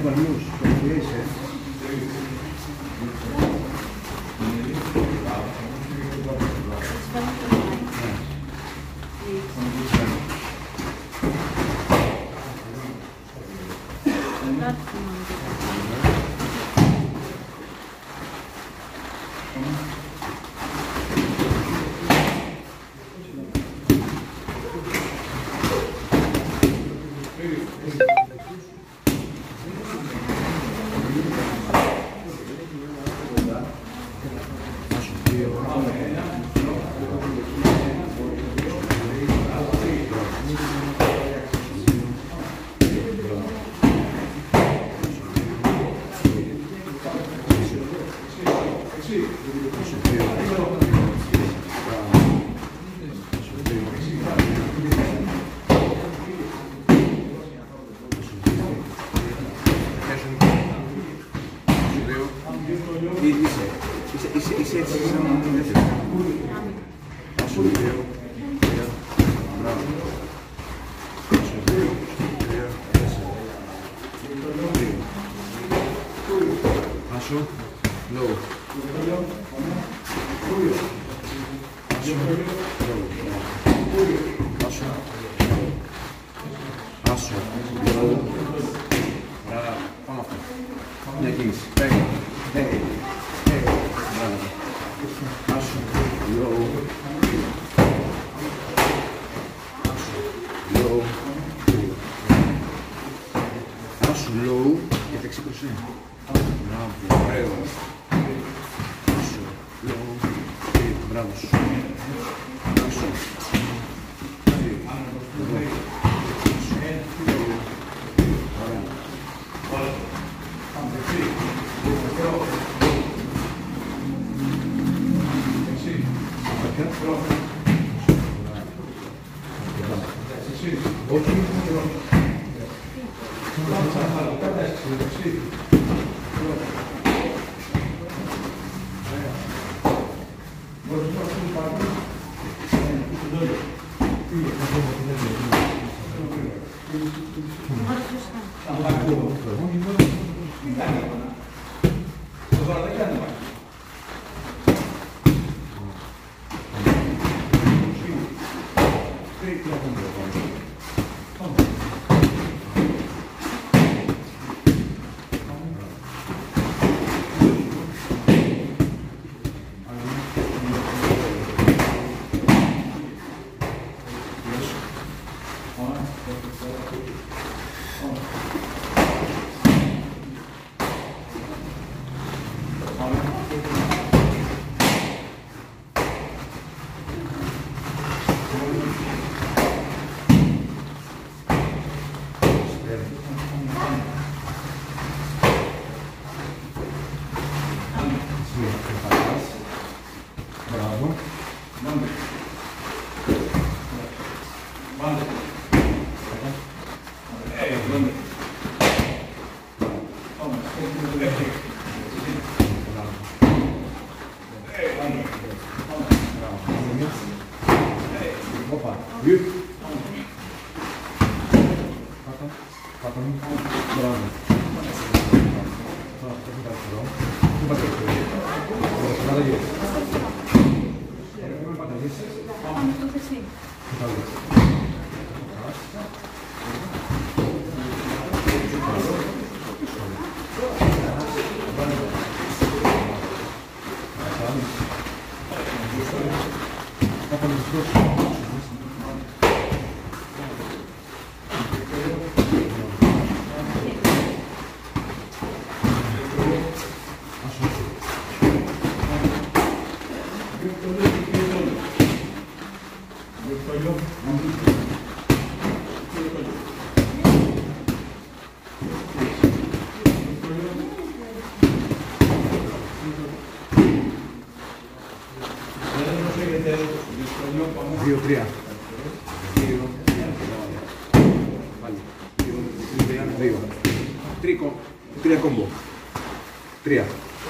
παλμούς, το πιέσε. Είσαι έτσι σαν να μην έφερε. Άσο, δύο, τρία, μπράβο. Άσο, δύο, τρία, τέσσερα. Δύο. Άσο, λόγο. Άσο, λόγο. Άσο, άσο, λόγο. Μπράβο, πάμε αυτό. Μια κίνηση. Πέγγα. Άσο, low, low, άσο, low και δεξί προς ένα. Μπράβο, ωραίο. Άσο, low, μπράβο σου. Άσο, Opa, viu? Bravo. Δύο, τρία. Δύο. Τρία κόμπο. Τρία.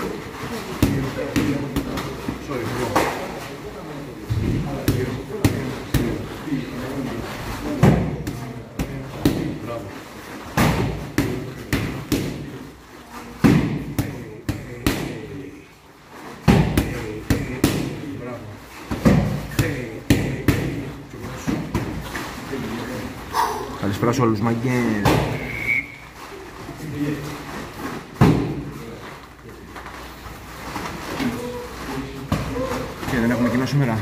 Sorry, εγώ. Μπράβο. Καλησπέρα σε όλους, μαγκές. Και δεν έχουμε κοινό σήμερα.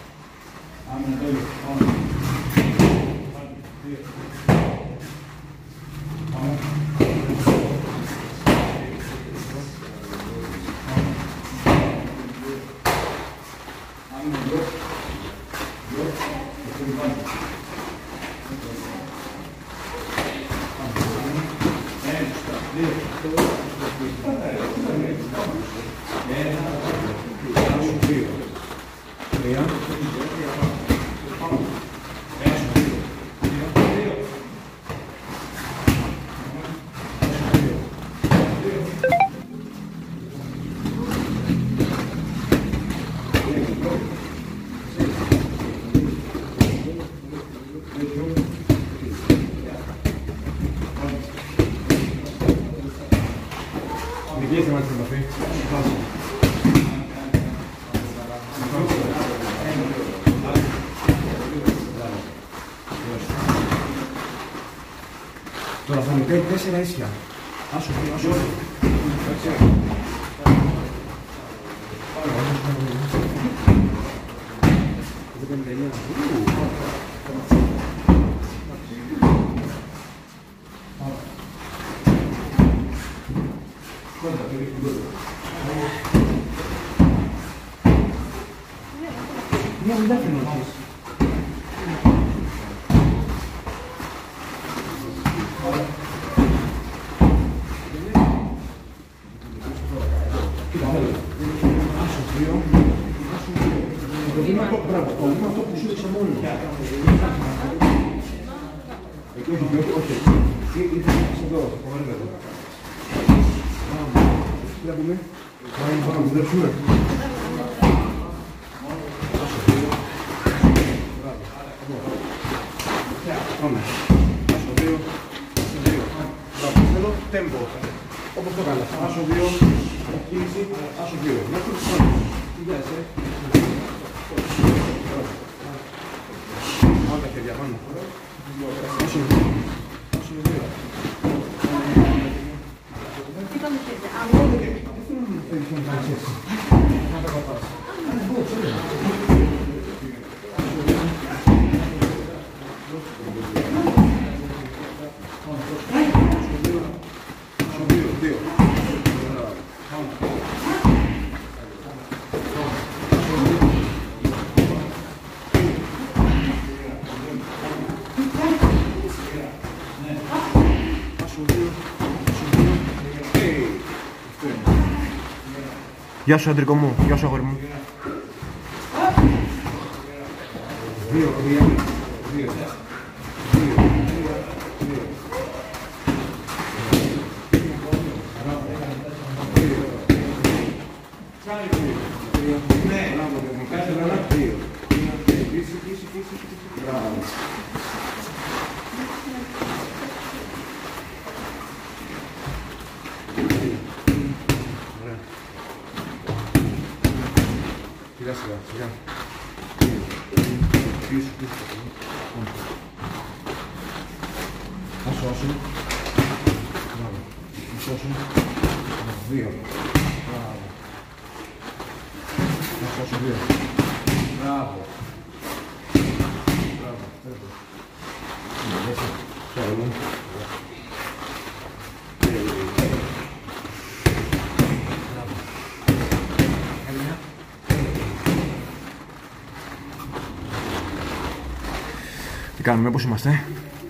Τώρα θα μου κάνει 4 ίσια. Άσο, άσο. Μια μην τα φαινόντας. Είναι αυτό που σου έδειξα μόνο. Εκεί όχι. Ήρθες εδώ, το βαρύβετο. Τι να πούμε. Πάμε να δουλέψουμε. Πάμε. Άσο 2. Θέλω τέμπο. Όπως το κάνεις. Άσο 2. Κίνηση. Άσο 2. Μέχρι το πάνω. Τι γιάσαι. Πάμε τα χέρια πάνω. Άσο 2. Άσο 2. Τι πάμε χέρια. Γεια σου, αντρικό μου. Γεια σου, αγόρι μου. 'Τι κάνουμε, πώς είμαστε?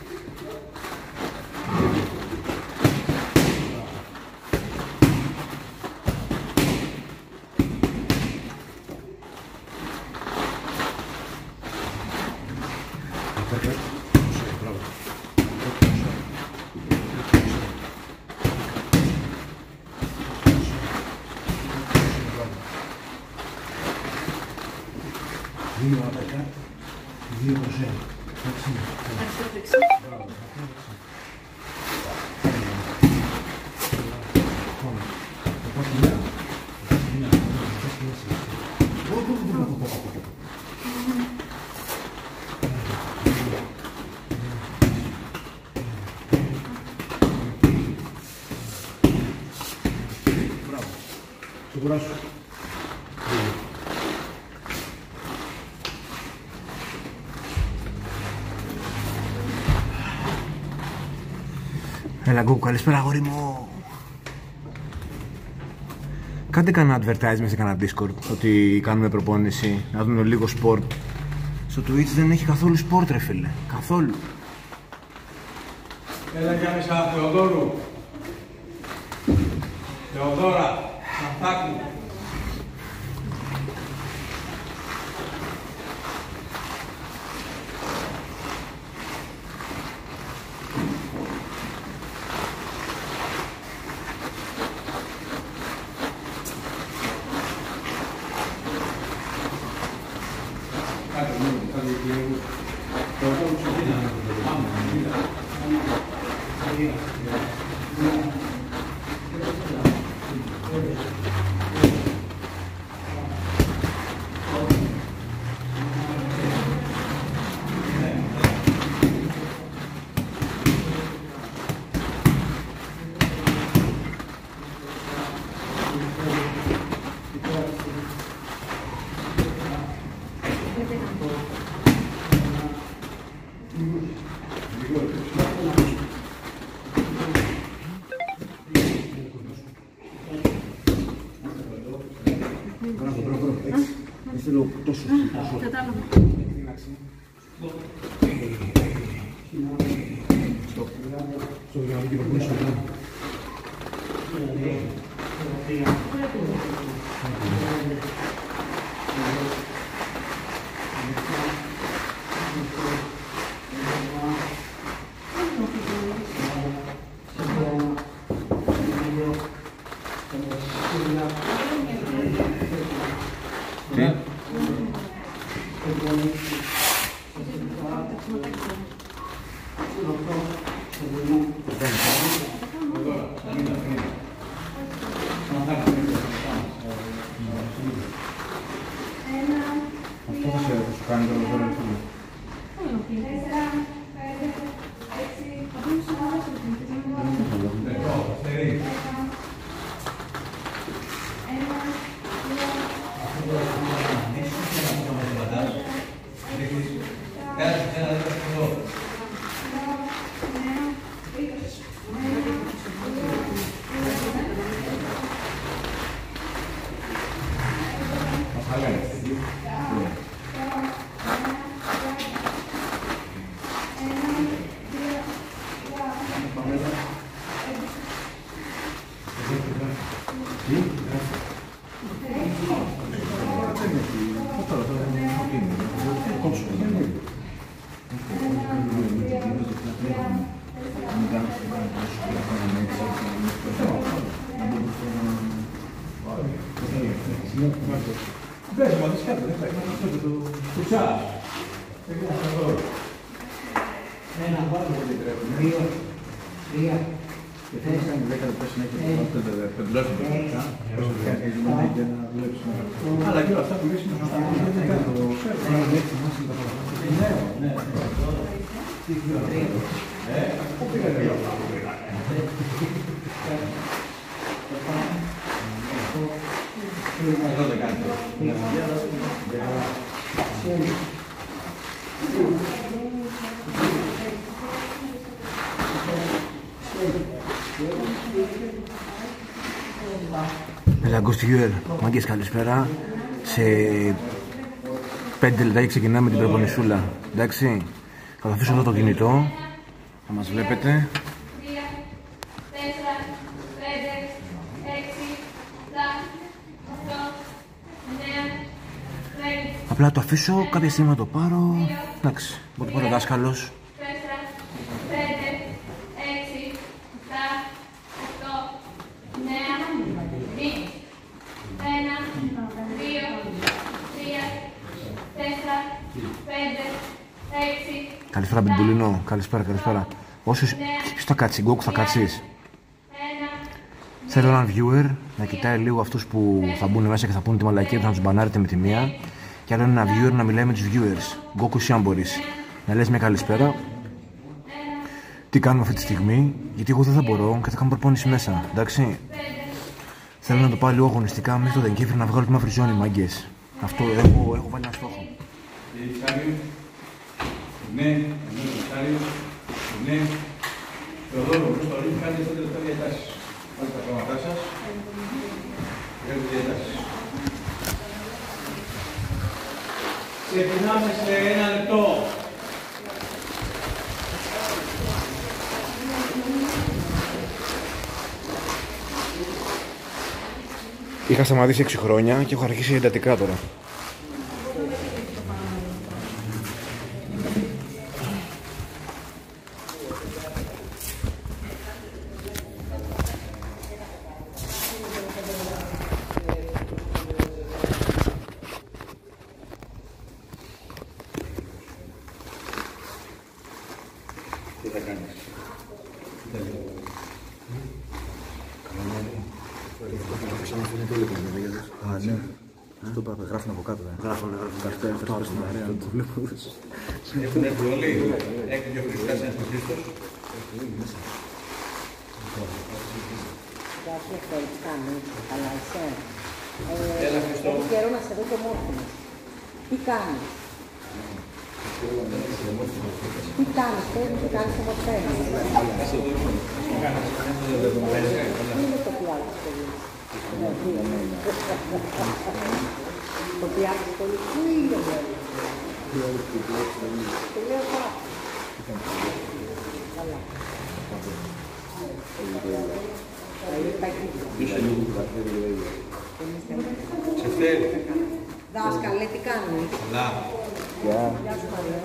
Δύο άτακα, δύο προσέ. Έλα Γκόκου, καλησπέρα αγόρι μου. Κάντε κανένα advertisement σε κανένα Discord ότι κάνουμε προπόνηση, να δούμε λίγο sport. Στο Twitch δεν έχει καθόλου sport ρε φίλε, καθόλου. Έλα για μέσα Θεοδόρου. Θεοδόρα, Σαφάκου. Θέλω τόσο. Κατάλαβα. Στο διάβολο και προπονήσω μετά. Αυτό θα σου κάνει το τώρα. Πες μου, δεν σκέφτεται, δεν θα αυτό το κουτσά. Ένα βάλω, 2, 3, 4, 10 λεπτά συνέχεια. Αλλά και όλα αυτά που λες είναι σωστά. Δεν κάνει το πού πήγατε όλα αυτά. Εδώ δεν κάνει το. Έλα Ghost Viewer, μάγκες καλησπέρα. Σε 5 λεπτά ξεκινάμε την προπονησούλα. Εντάξει, θα αφήσω εδώ το κινητό. Θα μας βλέπετε. 3, 4, 5, 6, 7, 8, 9, 10. Απλά το αφήσω, κάποια στιγμή να το πάρω. Εντάξει, μπορεί να πάρω ο δάσκαλος. 4, 5, 6, 7, 8, 9, 10. 1, 2, 3, 4, 5, 6. Καλησπέρα Μπιμπουλίνο, καλησπέρα, καλησπέρα. Ποιος θα κάτσει, Γκόκου θα κάτσεις? Θέλω έναν viewer να κοιτάει λίγο αυτούς που θα μπουν μέσα και θα πούνε τη μαλακία τους, να τους μπανάρετε με τη μία. Και άλλο ένα viewer να μιλάει με τους viewers. Γκόκου, εσύ αν μπορείς να λες μια καλησπέρα. Τι κάνουμε αυτή τη στιγμή, γιατί εγώ δεν θα μπορώ και θα κάνω προπόνηση μέσα, εντάξει. Θέλω να το πάω λίγο αγωνιστικά μέχρι το Δεκέμβρη να βγάλω τη μαύρη ζώνη, μάγκες. Αυτό έχω βάλει ένα στόχο. Ναι, ναι, Θεοδόρου, μπρος στο ρίχνει, κάνετε στο τελευταίο διατάσεις. Βάλτε τα πράγματά σας. Κάνετε διατάσεις. Ξεκινάμε σε 1 λεπτό. Είχα σταματήσει 6 χρόνια και έχω αρχίσει εντατικά τώρα. Τι θα κάνεις? Α, ναι. Αυτό που γράφουν από κάτω. Γράφουν στην αρέα. Το βλέπω. Έχουν έρθει όλοι. Έχει δύο Χριστάς, ένας ο Χρήστος. Έλα, Χριστό. Έχει καιρό να σε δω το μόρφωμα. Τι κάνεις? Τι κάνεις, πες μου, τι κάνεις το μορφωμα. Τι είναι το πιάτο, παιδί? Το πιάτο, πολύ. Πού είναι, βέβαια? Το λέω τώρα. Καλά. Ξεφτέρι. Δάσκαλε, τι κάνεις? Καλά. Γεια σου, Μαρία.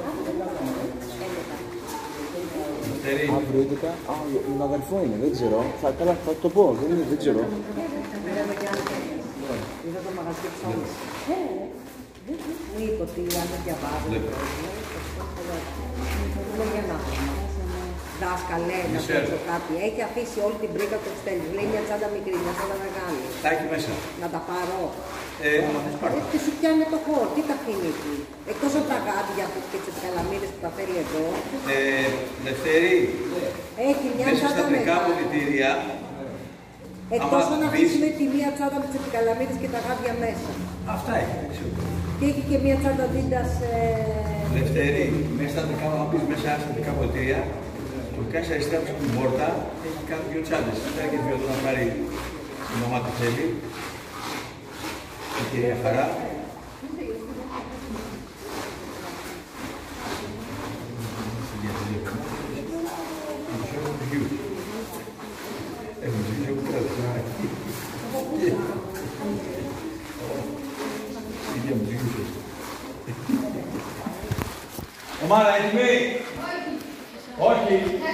Ξεφτέρι. Αύριο 11. Α, τον αδερφό είναι, δεν ξέρω. Καλά, θα το πω, δεν ξέρω. Είδα το μαγαζί της άλλης. Μου είπε ότι αν δεν διαβάζω. Λέω για να δω. Δάσκαλε, να σου πω κάτι. Έχει αφήσει όλη την πρίκα του στέλνει. Λέει μια τσάντα μικρή, μια τσάντα μεγάλη. Τα έχει μέσα. Να τα πάρω. Να θες πάρω. Και σου πιάνει το χώρο. Τι τα αφήνει εκεί? Εκτός από τα γάντια και τις καλαμίδες που τα φέρει εδώ. Δευτέρη. Έχει μια Μέσα στα τσάντα τρικά μεγάλη. αποδυτήρια. Εκτός άμα αν μπεις- αφήσουμε τη μία τσάντα με τις επικαλαμίδες και τα γάντια μέσα. Αυτά έχει. δεν ξέρω. Και έχει και μία τσάντα δίντας. Δευτέρη, μέσα στα τρικά, άμα μπεις μέσα στα τρικά αποδυτήρια, το κάνεις αριστερά από την πόρτα, έχει κάνει δύο τσάντες. Πέρα και δύο να πάρει η μαμά του θέλει. Η κυρία Χαρά. Έχουμε τους δύο πέρα. Ίδια μου τους Ομάδα, έτοιμοι! Όχι!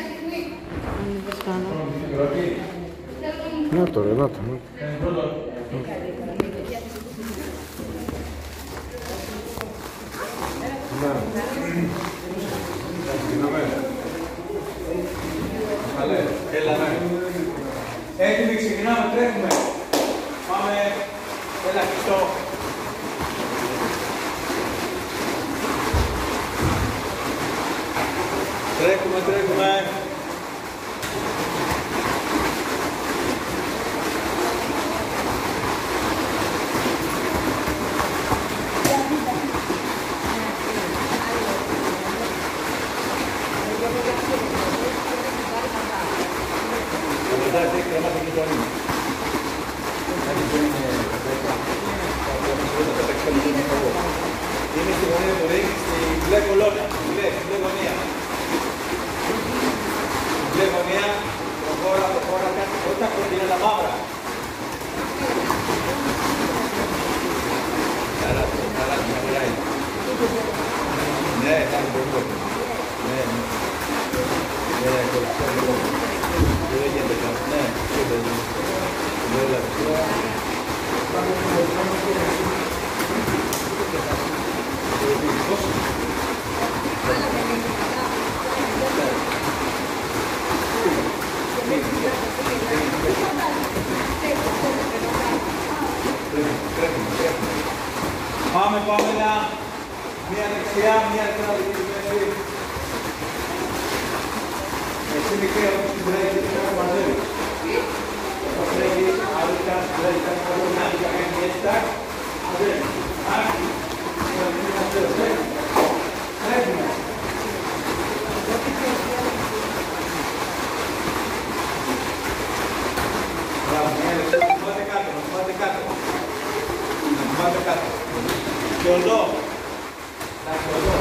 Να το ρε, να το. Έτοιμοι, ξεκινάμε, τρέχουμε. Πάμε, έλα Χριστό. Τρέχουμε, τρέχουμε! Εντάξει, κρεμάται και το ανήμο. Είναι στη γωνία του ring, στη μπλε κολόνα, στη μπλε γωνία. Στη μπλε γωνία, προχώρα, κάτι πρώτα, είναι τα μαύρα. Καλά, μιλάει. Ναι, κάνει πολύ πολύ. Ναι, ναι. Ναι, δεν γίνεται κάτι. Ναι, δεν γίνεται. Πάμε, Πάμελα. Μία δεξιά, μία αριστερά δική μέση. Εσύ μικρή από την τρέχει, δεν θα μαζεύεις. Θα τρέχεις, άλλοτε, τρέχεις, να κάνει έτσι, τάκ. Μαζεύεις. Άρχι. Τρέχουμε. εδώ. Εντάξει, εδώ.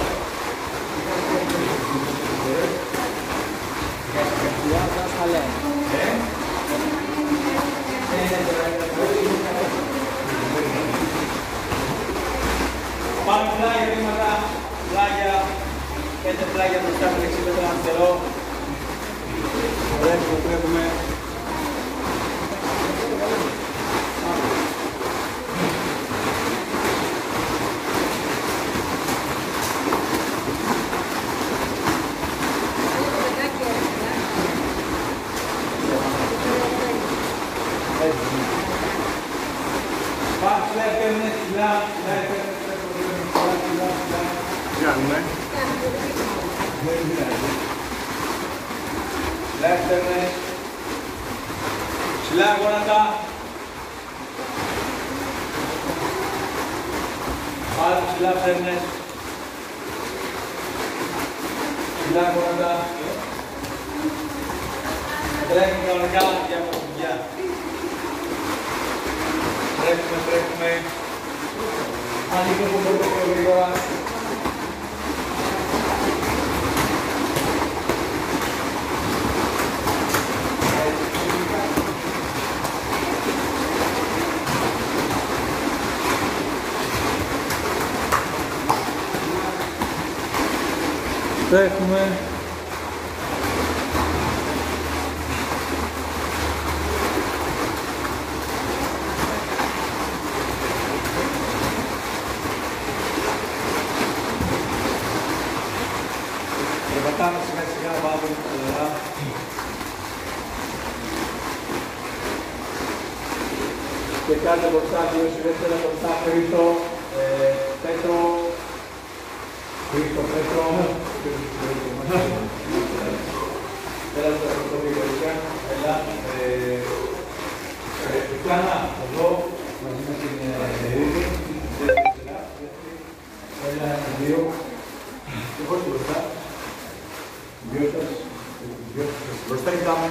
Πάμε πλάγια βήματα, πλάγια, 5 πλάγια μπροστά από 6 μέτρα αριστερό. Τρέχουμε. Πάμε πλάγια, ψηλά, Κάνουμε. Δεύτερες. Ψηλά γόνατα. Πάλι ψηλά φέρνες. Ψηλά γόνατα. Τρέχουμε κανονικά για προσφυγιά. Τρέχουμε. Αν λίγο που μπορείτε πιο γρήγορα. Τρέχουμε. Περπατάμε σιγά σιγά πάνω από την πλευρά. Και κάντε μπροστά, δύο σιγά μπροστά, Χρήστο, Πέτρο, Πέτρο. Έλα στο βιβλιοθήκα, έλα. Πιάνα, εδώ, μαζί με την Ερήνη. Έλα, δύο. Εγώ στο μπροστά. Δύο σας. Μπροστά κοιτάμε.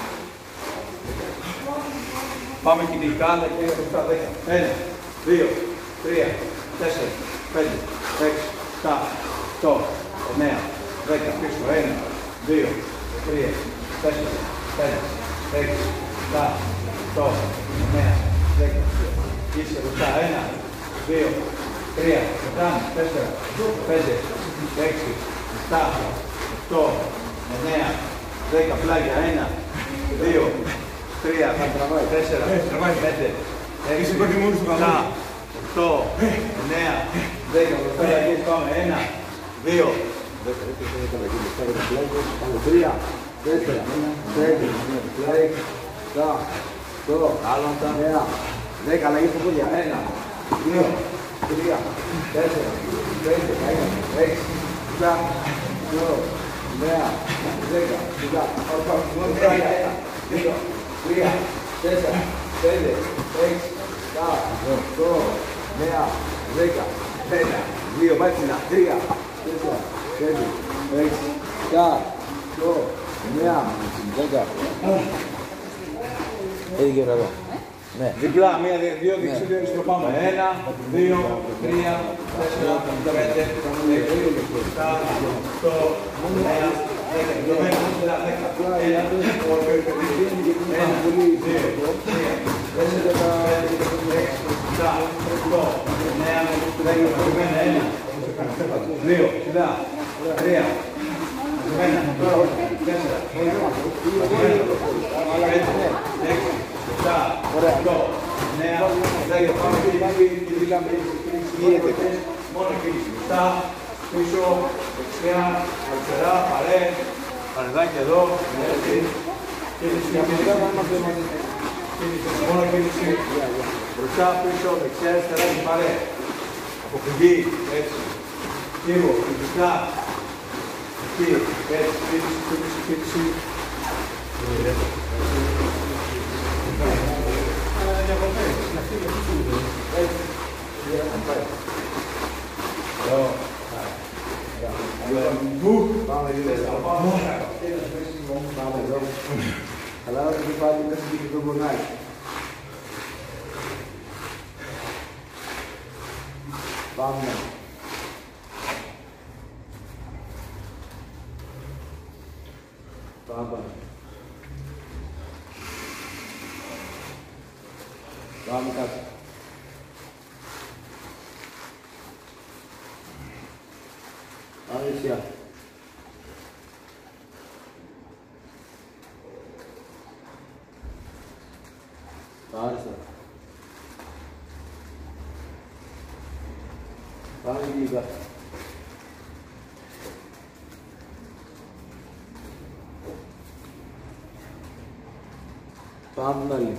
Πάμε κινητικά, αλλά και μπροστά 10. 1, 2, 3, 4, 5, 6, 7, 8, 9, 10, πίσω, 1, 2, 3, 4, 5, 6, 7, 8, 9, 10, είσαι μπροστά, 1, 2, 3, 4, 5, 6, 7, 8, 9, 10, πλάγια, 1, 2, 3, 4, 5, 6, 7, 8, 9, 10, μπροστά, πάμε, 1, 2, 3, 4, 5, 6, 7, 8, 9, 10, αλλαγή στο πόδια, 1, 2, 3, 4, 5, 6, 7, 8, 9, 10, 11, 2, 3, 4, 5, 6, 7, 8, 9, 10, 1, 2, μάξινα, 3, 4, 5, 6, 7, 8, 9, 10. Έδειξε εδώ. Ναι. Διπλά, 1, 2, 2, πάμε. 1, 2, 3, 4, 5, 6, 7, 8, 9, πίσω, δεξιά, αριστερά, παρέ, παρεδάκι εδώ, κίνηση, μόνο κίνηση, μπροστά, πίσω, δεξιά, αριστερά και παρέ, αποφυγή, έτσι, κύβο, φυσικά, εκεί, έτσι, κίνηση, Πάμε εδώ. Αλλά δεν πάει να κάνει και το μπονάκι. Πάμε. Πάμε. Πάμε κάτω. Πάμε δεξιά. Πάμε αριστερά. Πάμε εκεί κάτω. Πάμε την άλλη.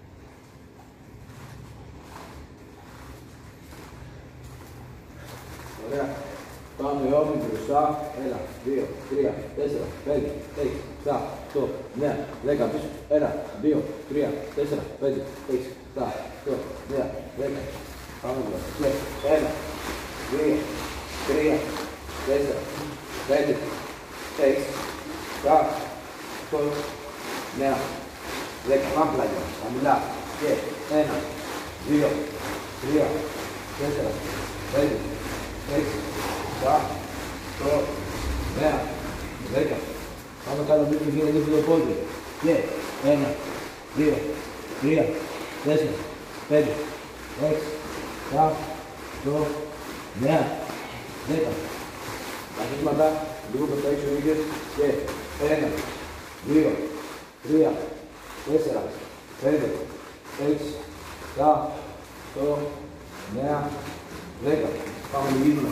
Ωραία. Πάμε όλοι μπροστά. 1, 2, 3, 4, 5, 6, 7, 8, 9, 10 πίσω. 1, 2, 3, 4, 5, 6, 7, 8, 9, 10. Πάμε μπροστά. 1, 2, 3, 4, 5, 6, 7, 8, 9, 10. Πάμε πλάγια. Χαμηλά. Και 1, 2, 3, 4, 5, 6, 7, 8, 9, 10. Πάμε κάτω λίγο και γίνεται το πόδι. Και 1, 2, 3, 4, 5, 6, 7, 8, 9, 10. Τα χείσματα λίγο προς τα έξω λίγες και 1, 2, 3, 4, 5, 6, 7, 8, 9, 10. Πάμε λίγο.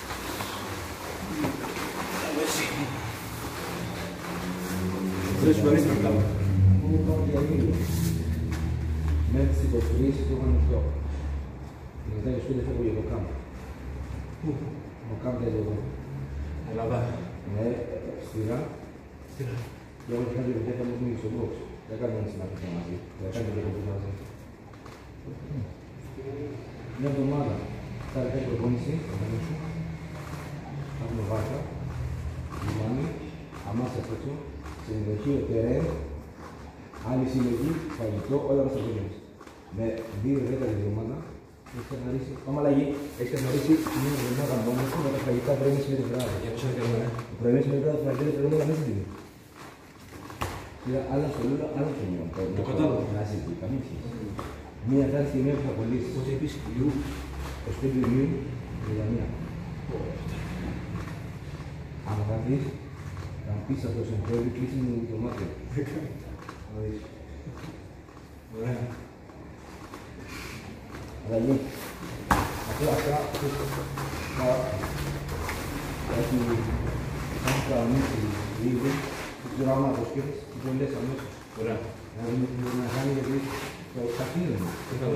Τρεις φορές να κάνουμε. Μου πάμε για λίγο. Μέχρι τις 23 το είχαν αυτό. Μετά για σπίτι φεύγω για το κάμπο. Πού? Το κάμπο για εδώ. Ελλάδα. Ναι, στήρα. Στήρα. Για όλους κάνει και έκαμε μείνει στο μπλόξ. Δεν κάνουμε συναντήσεις μαζί. Δεν κάνουμε και το μαζί. Μια εβδομάδα. Θα έρθει προπόνηση, θα έχουμε βάρκα, λιμάνι, αμάσια έξω, συνδοχείο, τερέν, άλλη συλλογή, φαγητό, όλα μας τα δουλεύει. Με 2-10 τη εβδομάδα, έχεις καθαρίσει, πάμε αλλαγή, έχεις καθαρίσει μια εβδομάδα μόνος σου με τα φαγητά πρωί με το βράδυ. Για πόσο είναι καλό, το πρωί με το βράδυ θα γίνει το μέσα στην τιμή. Άλλα στο λούλα, άλλα στο λούλα. Το κατάλαβα. Να είσαι εκεί, καμία σχέση. Μία θα έρθει η μία που θα κολλήσει. Οπότε επίσης Ιού, το σπίτι του Ιού, η Λαμία. Αν θα δεις, θα πεις από το συγχώρι, κλείσει μου το μάτι. Ωραία. Αλλαγή. Αυτά, θα έχει κανονίσει λίγο, δεν ξέρω άμα το σκέφτεσαι, το λες αμέσως. Ωραία. Να δούμε τι μπορεί να κάνει, γιατί το ξαφνίζουμε.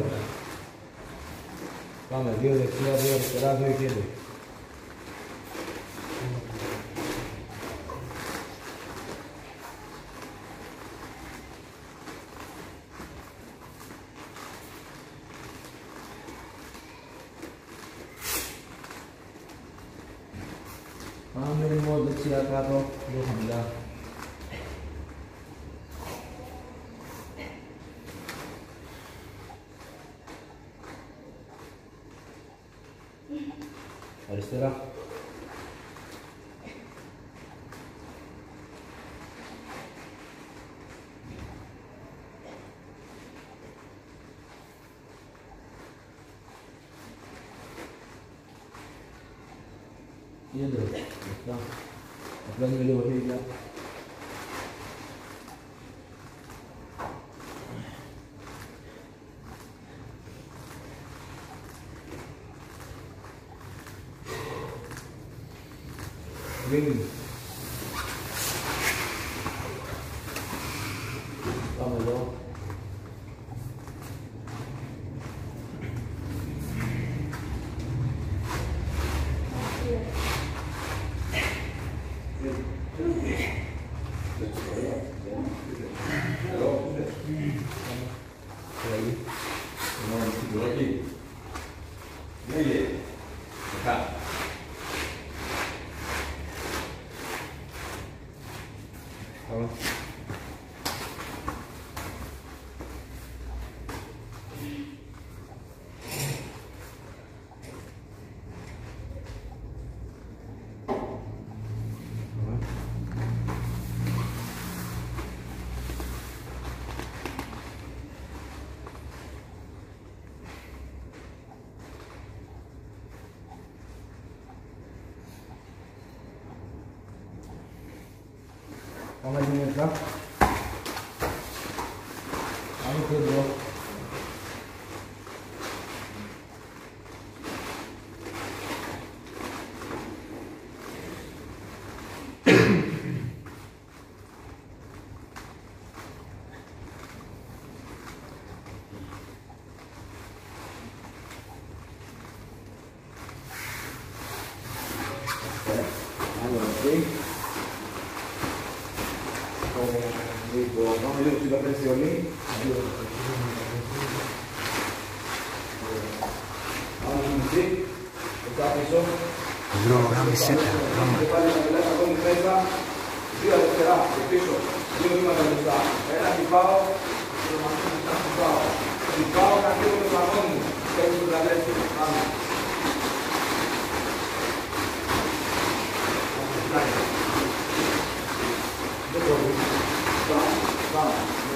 Πάμε, 2 δεξιά, 2 αριστερά, 2 κέντρο. Πάμε λίγο δεξιά κάτω, λίγο χαμηλά. Αριστερά. Κέντρο. Αυτά. Απλά είναι λίγο χέρια. Green. Πάμε εδώ. Πάμε την ήρθα. Πάμε και εδώ. Πάμε λίγο στην καπέτσι όλοι. Πάμε στην μισή. Εδώ πίσω. Γάμισέτα. Πάλι να μιλάς ακόμη μέσα. Δύο αριστερά και πίσω. Δύο βήματα μπροστά. Ένα τυπάω. Τυπάω κάτι όλο το αγώνι μου. Και έτσι το τραβέτσι. Πάμε. Δεν μπορεί. Πάμε.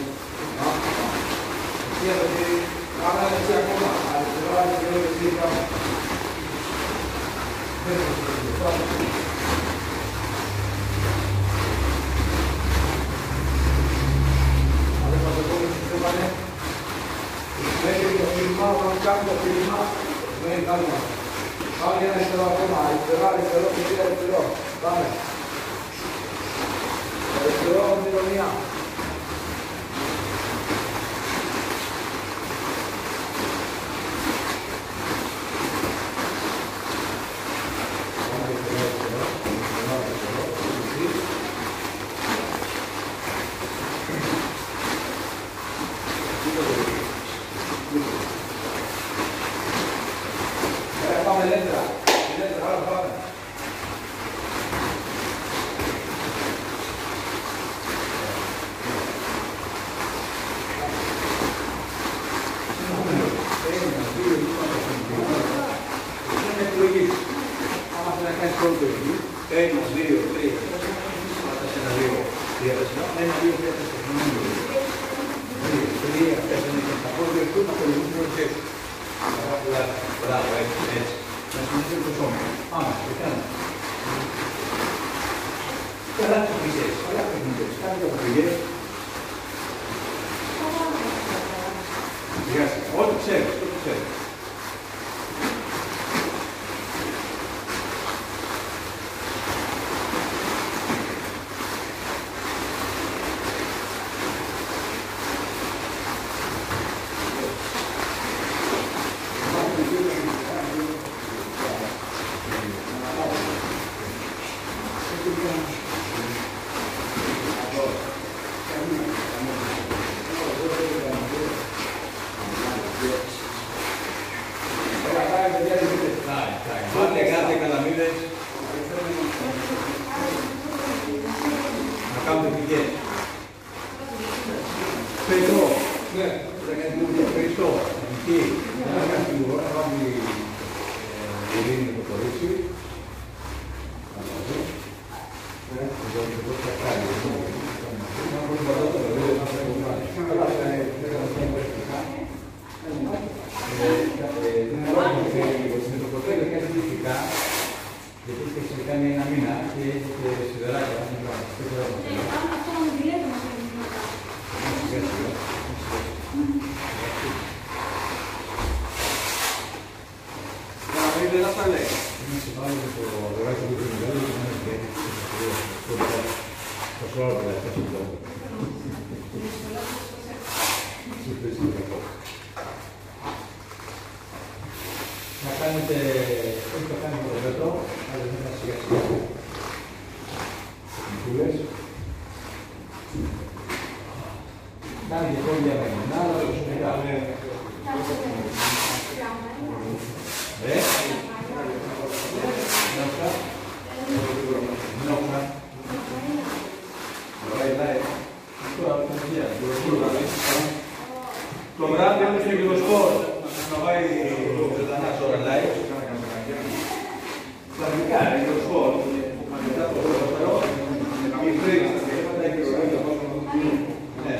Πάμε έτσι ακόμα. Αριστερό, αριστερό, εσύ πάμε. Ale μας επόμενος που είπανε, μέχρι το φίλμα, όταν κάνουμε το φίλμα, δεν κάνουμε. Πάμε για ένα αριστερό ακόμα. Αριστερό, αριστερό, αριστερό. Πάμε. Αριστερό, με την γωνία. Πάμε ελεύθερα. Ελεύθερα, άρα πάμε. Είναι εκλογής. Άμα θέλει να κάνεις πρώτο εκεί, 1, 2, 3, 4, 1, 2, 3, 4, 1, 2, 3, 3, 4, θα πω ότι θα ακολουθούν όλες έτσι. Μπράβο, έτσι. Να συνεχίσουμε το σώμα. Πάμε, το κάνουμε. Καλά παιχνίδες, καλά παιχνίδες. Κάντε τα παιχνίδες. Γεια σας. Ό,τι ξέρεις, ό,τι ξέρεις. Κάντε καλαμίδες. Να κάνουμε πηγές. Πετρό. Ναι, θα κάνει λίγο περισσό. Εκεί. Να κάνει την ώρα, να βάλει η ειρήνη με το κορίτσι. Γιατί έχει κάνει ένα μήνα και έχει και σιδεράκια. Δεν θα λέει. Είμαστε πάλι με το δωράκι του Κρυμιδέλου και να είναι το σώρο που θα έχει το να κάνετε, όχι το κάνετε το μέτρο, αλλά δεν θα σιγά σιγά. Τεχνικούλες. Κάνετε κόλλια με μηνά, αλλά το σωστά. Το βράδυ όμως και το σπορ να πάει το Ξετανάς ώρα live. Φλαγικά είναι το σπορ. Μετά το ποδόσφαιρο, η φρύγα στα θέματα και το ρόλο. Ναι.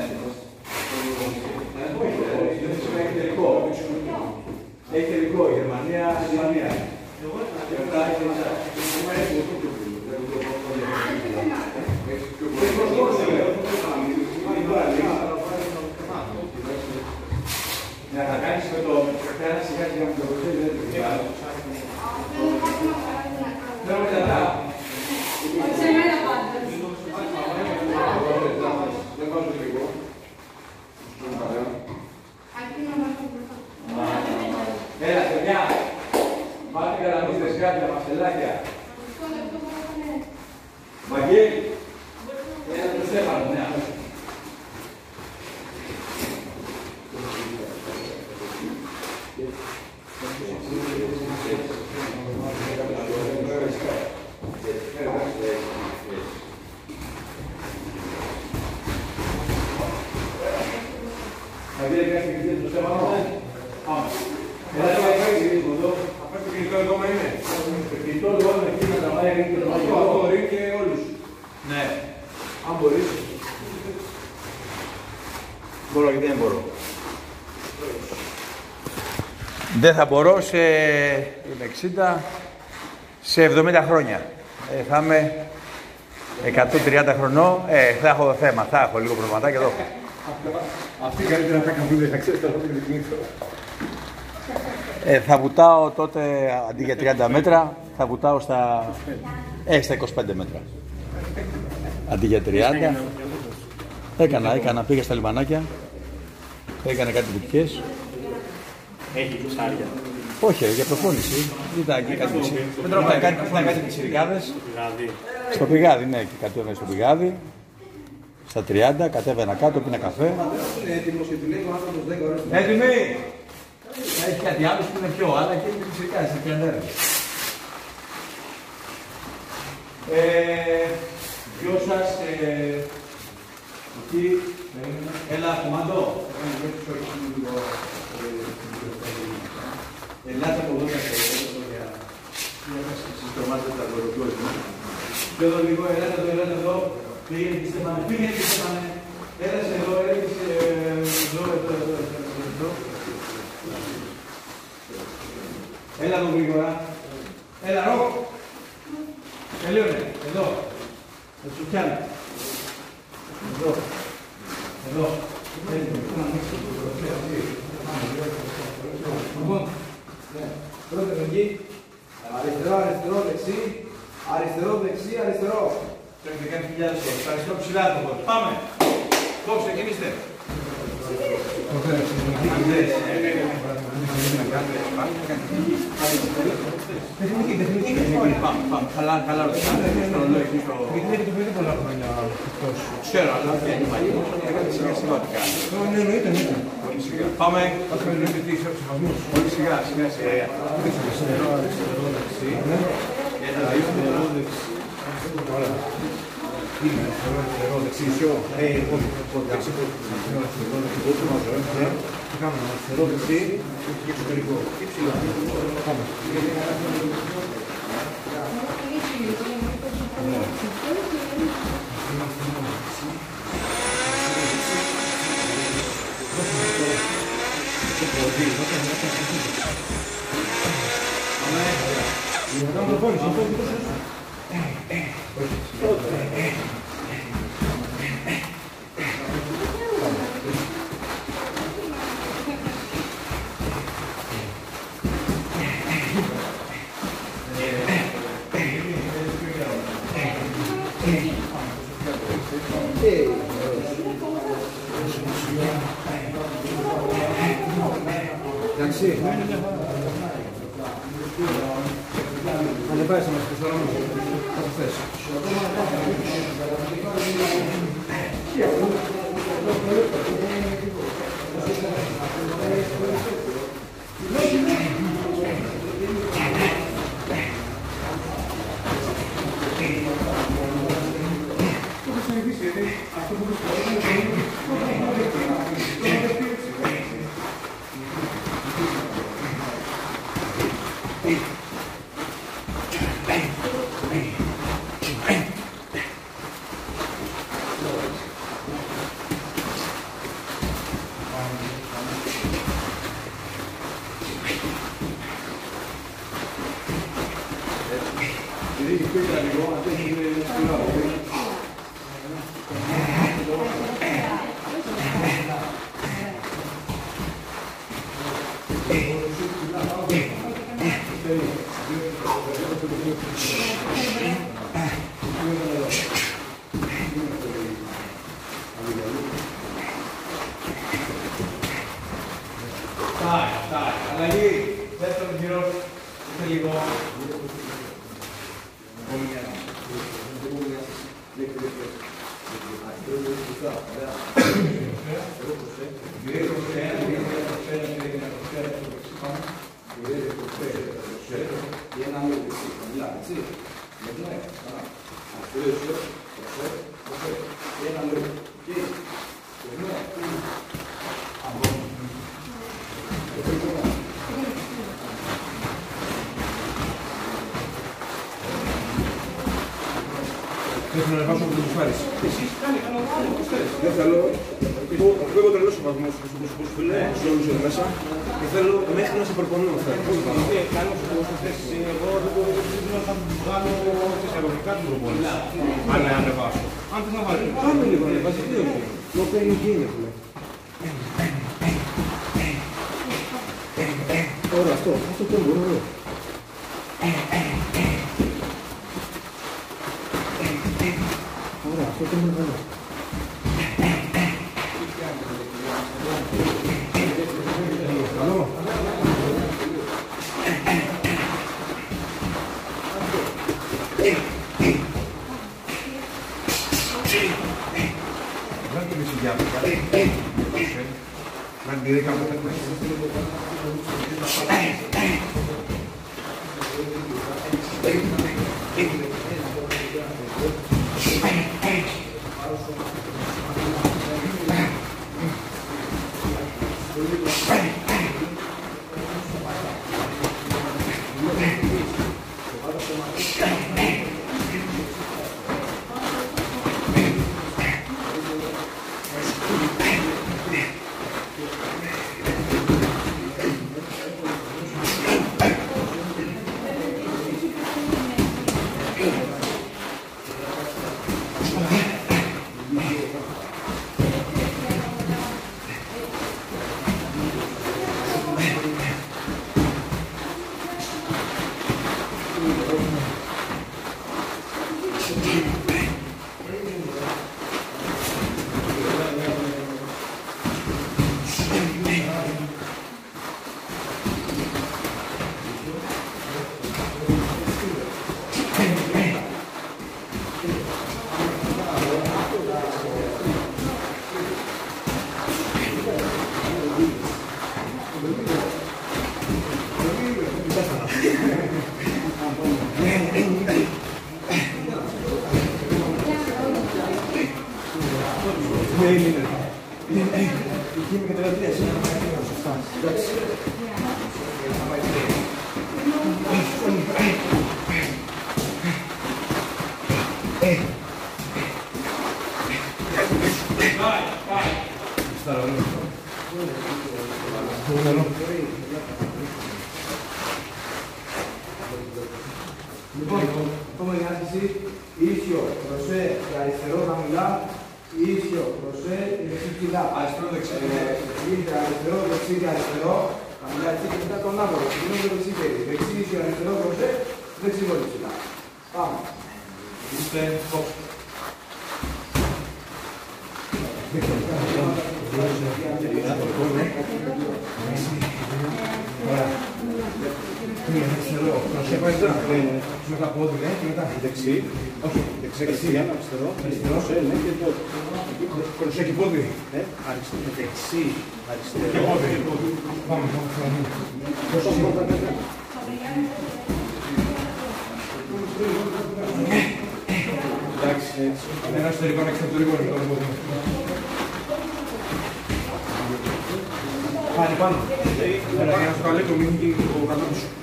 Έχει τελικό. Έχει τελικό η Γερμανία, η Ισπανία. Και μετά έχει τελικό. κάτι τα μαστελάκια. Βαγγέλη. Ένα το Στέφανο, ναι. Θα δείτε κάτι και το Στέφανο. Πάμε. Έλα λίγο παίξει λίγο εδώ. Αυτό το κινητό εδώ είναι. Το κινητό εδώ είναι εκεί με τα μάγια και το μάγια και όλους. Ναι. Αν μπορείς. Μπορώ γιατί δεν μπορώ. Δεν θα μπορώ σε 60, σε 70 χρόνια. Θα είμαι 130 χρονών, θα έχω θέμα, θα έχω λίγο προβληματάκια εδώ. Αυτή καλύτερα θα κάνουν, θα ξέρεις το κινητό. Θα βουτάω τότε, αντί για 30 μέτρα, θα βουτάω στα 25 μέτρα. Αντί για 30. Έκανα, πήγα στα λιμανάκια, έκανα κάτι βουτιές. Έχει ψάρια. Όχι, για προπόνηση. Ήταν εκεί κάτι πιτσιρικάδες. Στο πηγάδι, ναι, και κατέβαινα στο πηγάδι. Στα 30, κατέβαινα κάτω, πίνα καφέ. Είναι έτοιμος και του λέει ο άνθρωπος 10 ώρες. Έτοιμοι! Έχει κάτι άλλο που είναι πιο, αλλά και είναι πιτσιρικάδες, είναι 30. Δυο σας, εκεί, έλα κομμάτο. Ελάτε από εδώ για συστομάστε τα δωροκόσμια. Και εδώ λίγο, ελάτε εδώ, πήγαινε και Στέφανε, έλασε εδώ, έλασε εδώ. Έλα εδώ γρήγορα. Έλα Ροκ. Τελείωνε, εδώ. Θα σου πιάνω. Εδώ. Λοιπόν, πρώτα εκεί, αριστερό, αριστερό, δεξί, αριστερό, δεξί, αριστερό. Πρέπει να κάνει 10.000 ώρες. Ευχαριστώ ψηλά το πόδι. Πάμε. Πώς ξεκινήστε. Πάμε. Καλά ρωτήσατε. Γιατί το παιδί πολλά χρόνια αυτός. Ξέρω, αλλά δεν υπάρχει. Έκανε σιγά τι κάνει. Ναι, εννοείται. Πάμε. Πολύ σιγά. Εντάξει. Ανεβάζεις να μας πεις τώρα όμως. Θα το θες. Αλλαγή, δεύτερο γύρο, είστε λίγο. χαμηλά, έτσι. Ναι, καλά. Αριστερό, και ένα λίγο. Και ναι. Θέλω να ανεβάσω από το κουφάρις. Εσείς κάνει, όπως θέλεις. Δεν θέλω, εγώ τρελός ο βαθμός στους φίλους, σε όλους εδώ μέσα και θέλω μέχρι να σε προπονώ. Κάνω σου θέσεις, εγώ δεν θα βγάλω εισαγωγικά την προπόνηση. Αν ανεβάσω. Αν δεν θα βάλω. Πάμε λίγο, ανεβάζει, τι όχι. Το παίρνει και είναι, φίλε. Ωραία, αυτό το μπορώ. Ωραία, αυτό το είναι καλό. Καλό. Βγάλε το μισή διάβολο. Βγάλε τη δέκα από τα Λοιπόν, επόμενη άσκηση, ίσιο, κροσέ και αριστερό χαμηλά, ίσιο, κροσέ και δεξί ψηλά. Αριστερό, δεξί. Αριστερό, δεξί και αριστερό, χαμηλά έτσι και μετά τον άβολο. Συνήθως το δεξί χέρι. Δεξί, ίσιο, αριστερό, κροσέ, δεξί βόλιο ψηλά. Πάμε. Είστε, φως. Είναι αριστερό, κροσέ πάει τώρα. Μετά πόδι, ναι, και μετά δεξί. Όχι, δεξί και αριστερό. Αριστερό, ναι, και το κροσέ και πόδι. Αριστερό, δεξί, αριστερό. Πάμε, εντάξει, έτσι. Ένα εσωτερικό, ένα εξωτερικό είναι το πόδι. Πάλι πάνω. Για να σου καλέ το μήνυμα και το κατώπι σου.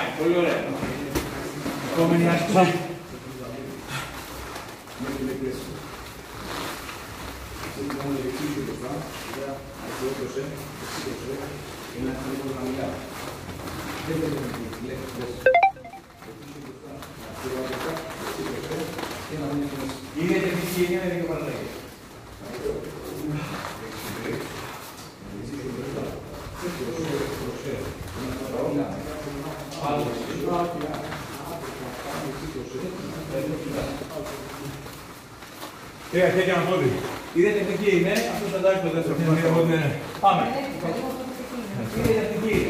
Πάει, πολύ ωραία. Επόμενη άσκηση. Είναι τεχνική, είναι και παραλλαγή. Τρία χέρια με πόδι. Είδε τεχνική είναι, αυτός θα τάξει το δεύτερο. Πάμε. Είδε τεχνική.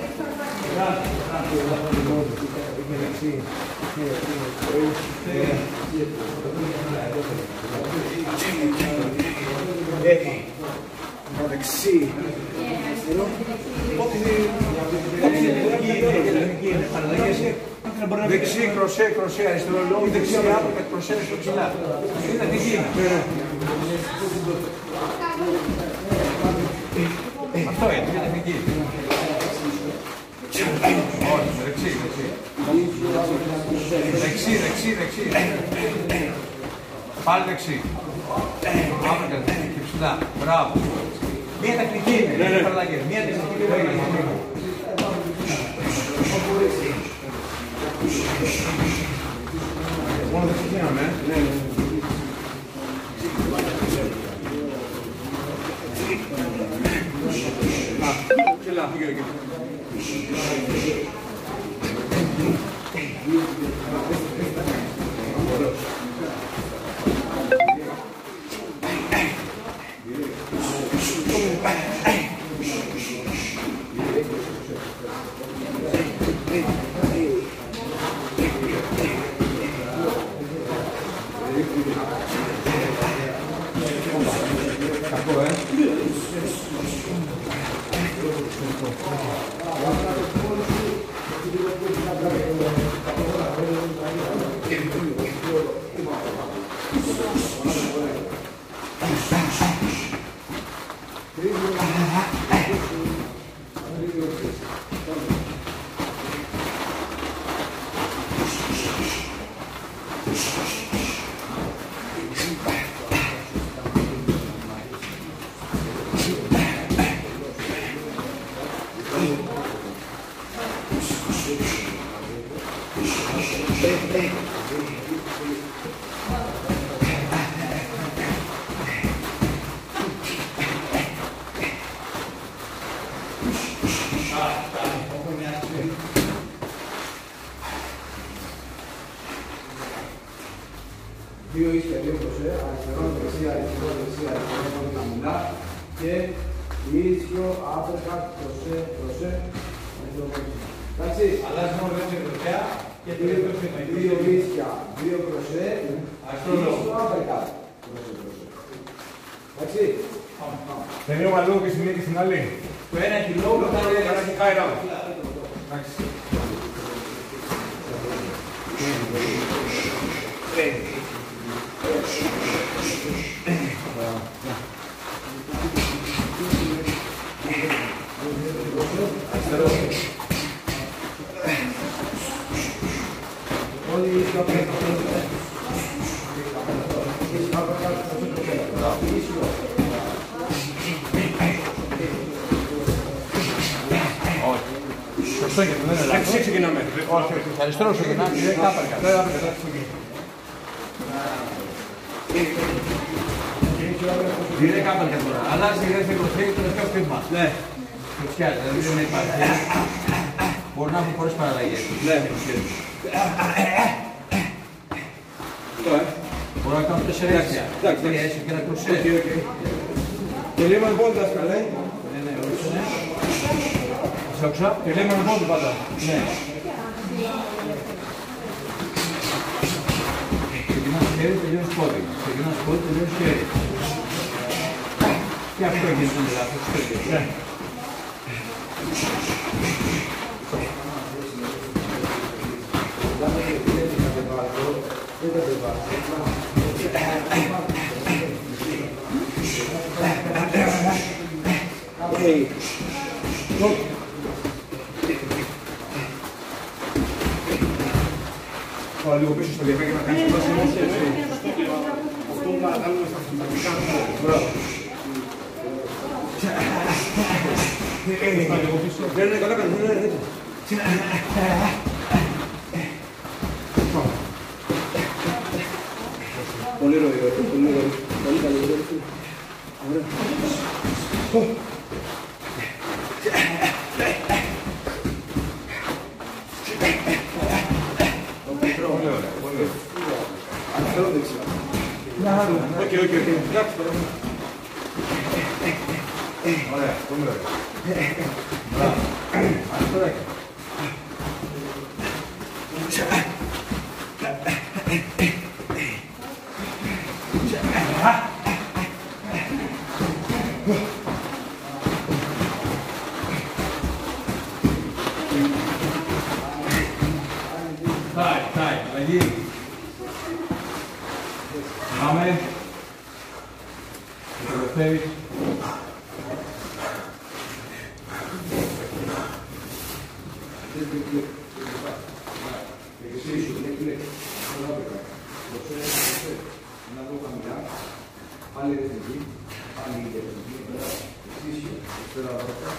Δεξί. Δεξί, κροσέ, κροσέ, αριστερό λόγο, δεξιά, κροσέ, στο ψηλά. Είναι τεχνική. Αυτό είναι, είναι τεχνική. Όχι, δεξί, δεξί. Δεξί. Πάλι δεξί. Πάμε και ψηλά. Μπράβο. Μία τεχνική είναι, μία τεχνική είναι. Μόνο δεν ξεκινάμε, Ψηλά, φύγε εκεί. Κακό, Δύο ίσια, δύο κροσέ, αριστερό, δεξιά, πολύ χαμηλά και ίσιο, άπερκατ, κροσέ, εντάξει. Αλλάζει μόνο δεξιά κροσέα και δύο ίσια, δύο κροσέ, ίσιο, άπερκατ, εντάξει. Τελείωμα λόγω και σημεία και στην άλλη. Το ένα έχει λόγω, το άλλο έχει high round. Εντάξει. Δεξί ξεκινάμε. Όχι, αριστερό ξεκινάμε. Είναι κάπερκα τώρα. Αλλάζει η δεύτερη κροσέ και το τελευταίο χτύπημα. Ναι. Κροσιά, δηλαδή δεν υπάρχει. Μπορεί να έχουν πολλές παραλλαγές. Ναι. Μπορώ να κάνω 4 έσια. Τρία έσια και ένα κροσέ. Και λέμε λοιπόν δάσκαλε. Ναι, ναι. Σ' άκουσα. Και λέμε λοιπόν πάντα. Ναι. Ξεκινάς χέρι, τελειώνεις πόδι. Ξεκινάς πόδι, τελειώνεις χέρι. Και αυτό γίνεται λάθος. Ναι. πάω λίγο πίσω στο διαπέκει να κάνεις το αυτό που να κάνουμε στα αυτοματικά. Μπράβο. Δεν είναι καλά, δεν είναι έτσι. Πολύ ροή, πολύ ροή. Πολύ καλή ροή. Ωραία. Αριστερό δεξιά. Οκ. Εντάξει τώρα. Ωραία, πολύ ωραία. Μπράβο. Αριστεράκι. Τάι, αλλαγή. Πάμε. Τελευταίος. Πάλι ρεθνική, πάλι ρεθνική, εξίσιο, εξέρα βάρκα,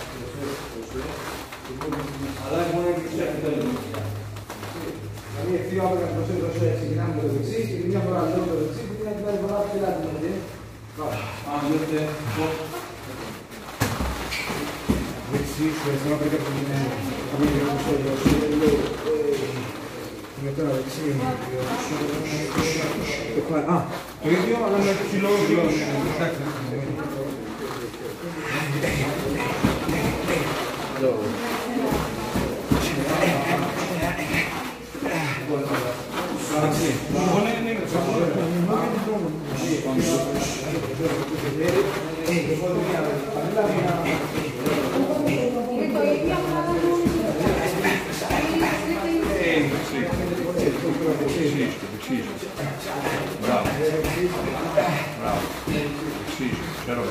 αλλά μόνο και τους επιτέλους. Δηλαδή ευθείο άπλακα προσέ, ξεκινάμε με το δεξί και μια φορά λέω το δεξί και την άλλη φορά ψηλά την δεξί. Αν δείτε, δεξί, σου αριστερά πρέπει να είναι είναι τώρα δεξί, το ίδιο αλλά με ψηλό βιό. Bravo. Ξέρω,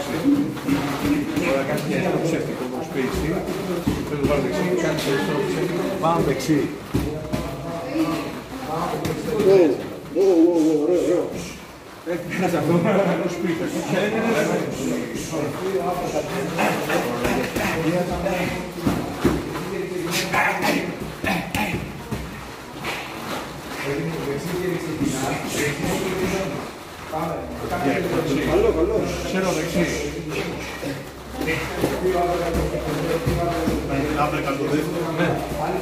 τώρα κάτι είναι ψεύτικο το σπίτι. Θέλω να βάλω δεξί, κάτι ψεύτικο. Πάμε δεξί. Ωραίο. Ένας αυτό, το σπίτι. Καλό. Ξέρω δεξί. Άπλεκα το δεύτερο. Ναι.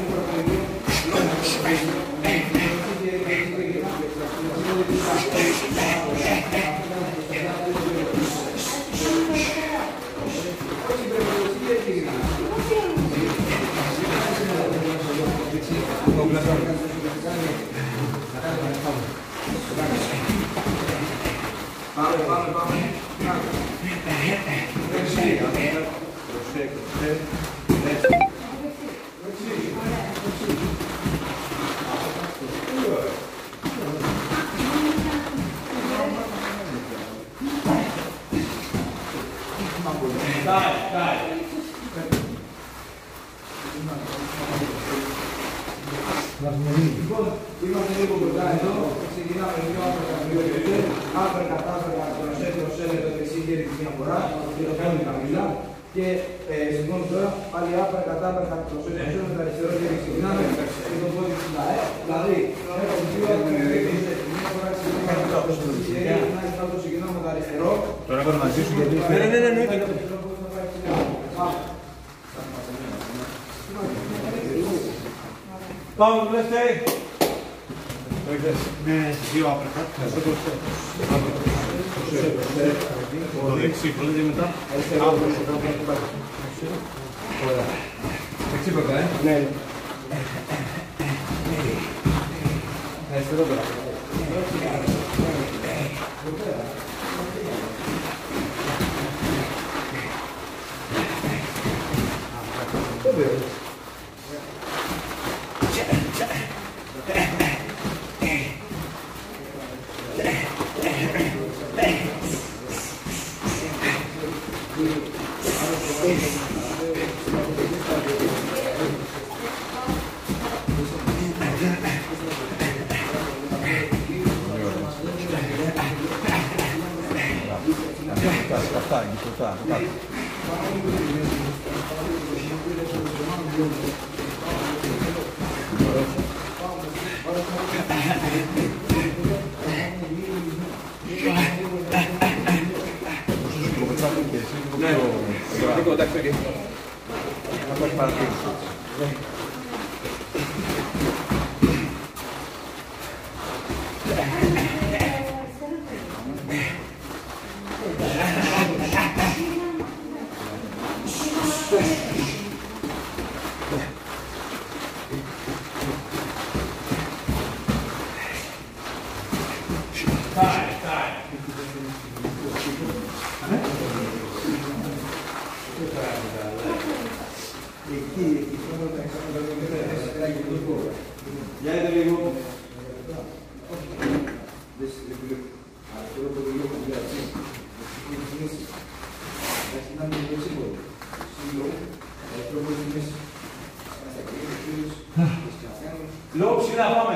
Πάμε. Λοιπόν, είμαστε λίγο κοντά εδώ, ξεκινάμε με δύο άπλακα, προσέ, το δεξί χέρι της μια φορά, και το κάνουμε χαμηλά και σηκώνουμε τώρα πάλι άπλακα, προσέ, με το αριστερό χέρι ξεκινάμε και το πόδι ψηλά, δηλαδή έχουμε δύο μια φορά ξεκινάμε με το αριστερό, ξεκινάμε με το αριστερό. Τώρα έχω να ζήσω γιατί... Ναι. Πάμε το δεύτερο. Με δύο άπρεκα. Το δεξί πρώτα μετά. Ωραία. Δεξί πρώτα, Ναι. Αριστερό τώρα. μπροστά, εκεί μπροστά. Ναι, λίγο εντάξει. Να το έχει παρατηρήσει. Για είδε λίγο. Λόγω ψηλά πάμε.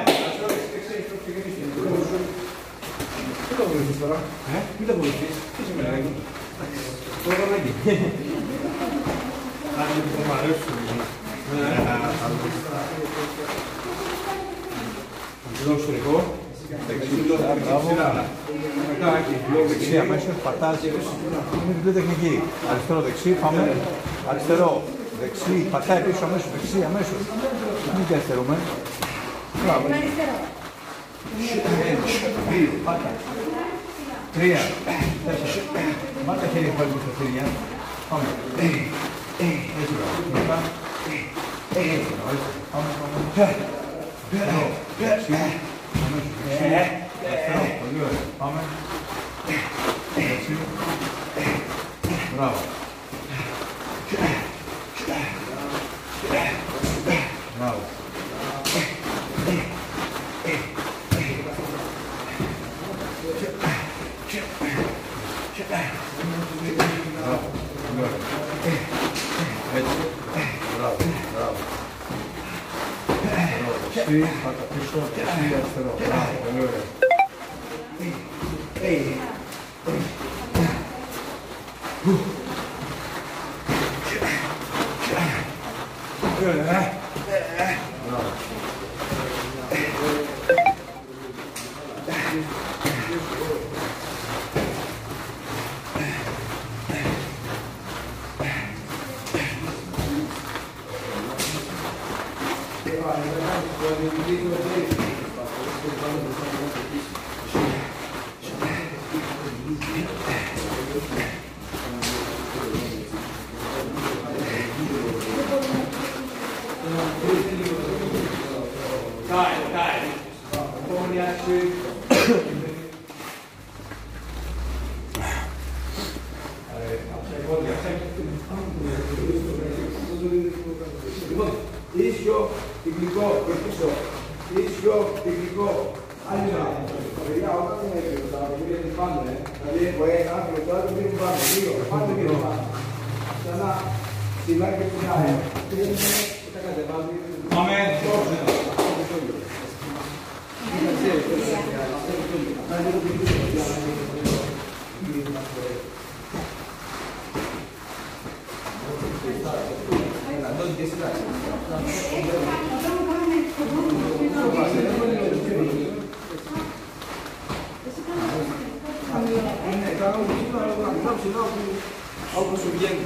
Τι το βοηθείς τώρα, μην το βοηθείς, τι σημαίνει λέγω. Τώρα δεν είναι. Αν δεν μου αρέσουν. Λόγω ιστορικό. Δεξί αμέσως, πατάς, είναι διπλή τεχνική. Αριστερό, δεξί, πάμε. Αριστερό, δεξί, πατάει πίσω αμέσως, δεξί αμέσως. Μην καθυστερούμε. Μπράβο. Δύο, πάτα. 3, 4. Μάτα χέρια πάλι με τα χέρια. Πάμε. Έτσι μπράβο. Έτσι μπράβο. Πάμε, πάμε. Εδώ, δεξί. Αμέσως, δεξί. Αριστερό, πολύ ωραία. Πάμε. Έτσι. Μπράβο. Μπράβο. Έτσι. Μπράβο, μπράβο. Δεξί, πάτα πίσω, δεξί, αριστερό. Μπράβο, πολύ ωραία. Μπράβο. Λοιπόν, ίσιο, κυκλικό, πίσω. Ίσιο, κυκλικό. Άλλη μια. Παιδιά, όταν είναι και τα παιδιά τι πάνε, δηλαδή έχω ένα και το άλλο δεν πάνε. Δύο, πάνε και το πάνε. Ξανά, ψηλά και ψηλά. Τα κατεβάζει. Πάμε. Όπως σου βγαίνει.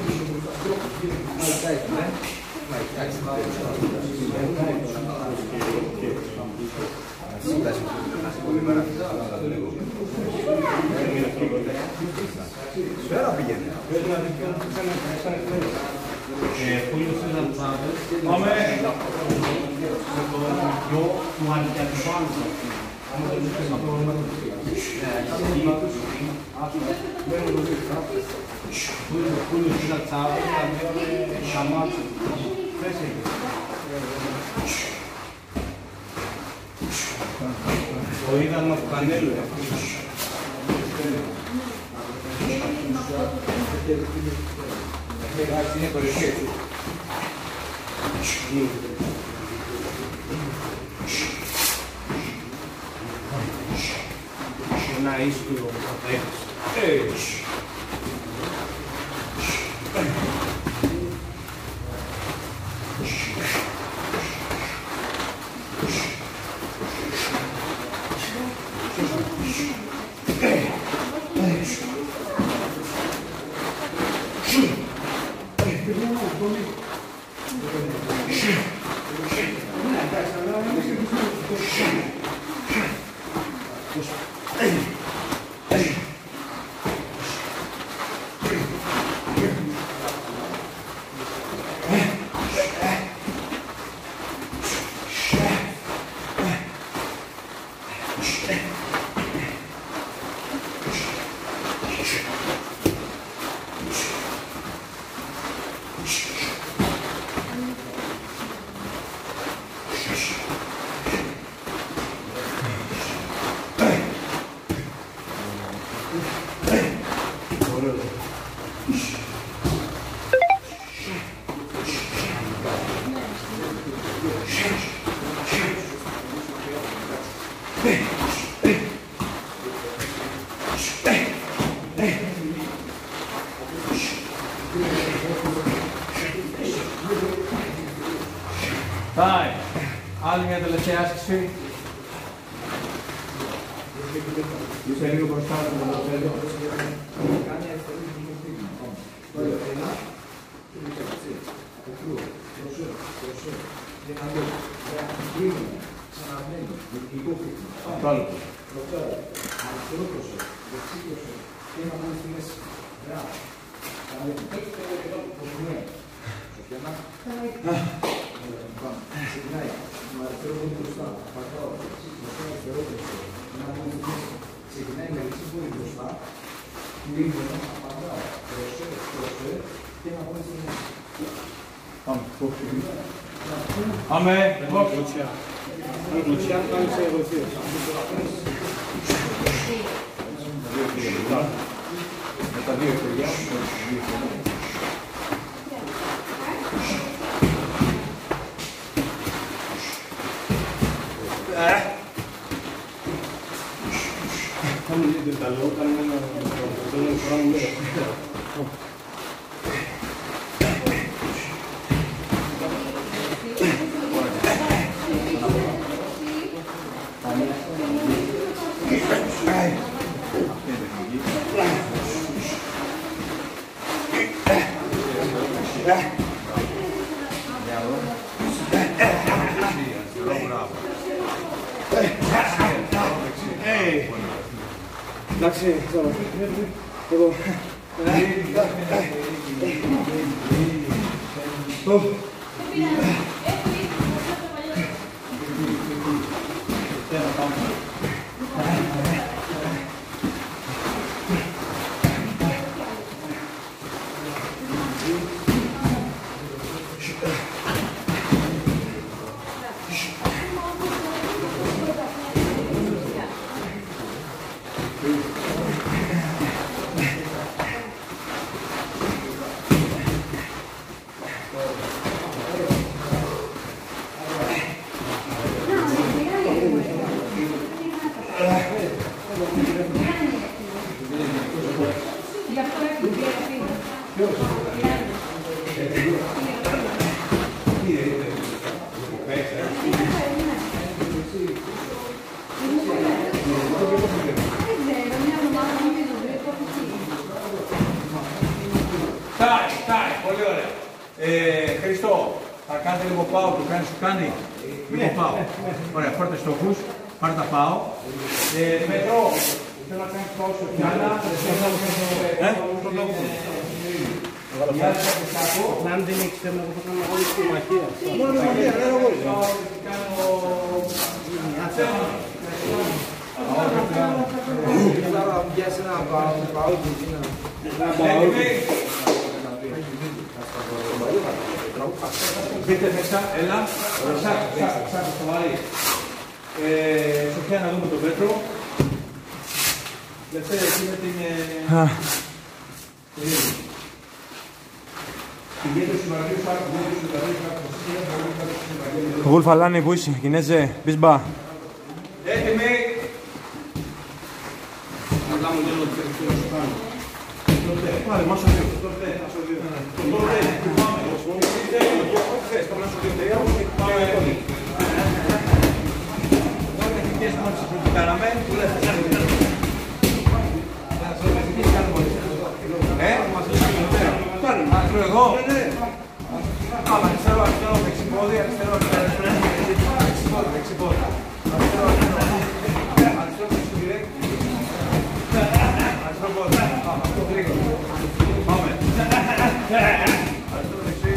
Σφαίρα πηγαίνει. Πάμε. Το είδαμε του κανέλου. Είναι κορυφή έτσι. Ένα ίσχυρο θα έχεις. Πάει. Άλλη μια τελευταία άσκηση. Είσαι λίγο μπροστά από το ποδοσφαίρο. Κάνει αριστερή γυμναστική. Ένα. Αυτό άλλο. Αριστερό πρόσωπο. Δεξί πρόσωπο. Και ένα πάνω στη μέση. Μπράβο. Σοφιανά. Ξεκινάει. Με αριστερό πόδι μπροστά. Πατάω. Μπροστά αριστερό πρόσωπο. Ένα πάνω στη μέση. Ξεκινάει με δεξί πόδι μπροστά. Λίγο. Πατάω. Προσέ. Και ένα πάνω στη μέση. Πάμε. Πάμε. Λουτσιά, κάνεις εγωθίες. Με τα δύο χέρια. Κάνε λίγο τα λέω, κάνε ένα χρόνο λέω. Εντάξει, τώρα. Εδώ. Φτάνει, πολύ ωραία. Χριστό, θα κάνετε λίγο πάω, το κάνει, σου κάνει. Λίγο πάω. Ωραία, πάρτε στόχους, πάρτε τα πάω. Μετρό, θέλω να κάνεις πάω στο πιάνα. Αν δεν έχεις θέμα, θα κάνω εγώ στη μαχία. Μόνο με μαχία, δεν εγώ. Θα πιάσει ένα πάω και μπείτε μέσα, έλα, σάκου στο βαρύ. Σοφιά να δούμε τον Πέτρο. Δευτέρα εκεί με την... Γουλφαλάνη, πού είσαι, Κινέζε, Μπισμπά. Έτοιμοι. Πάρε, μάσο δύο. Πάμε. εγώ. Πάμε, αριστερό, αριστερό, δεξιπόδι, αριστερό, αριστερό, δεξιπόδι, δεξιπόδι. Αριστερό, αριστερό. Αριστερό, δεξι, direct. Αριστερό πόδι. Πάμε, αυτό γρήγορα. Πάμε. Αριστερό, δεξί.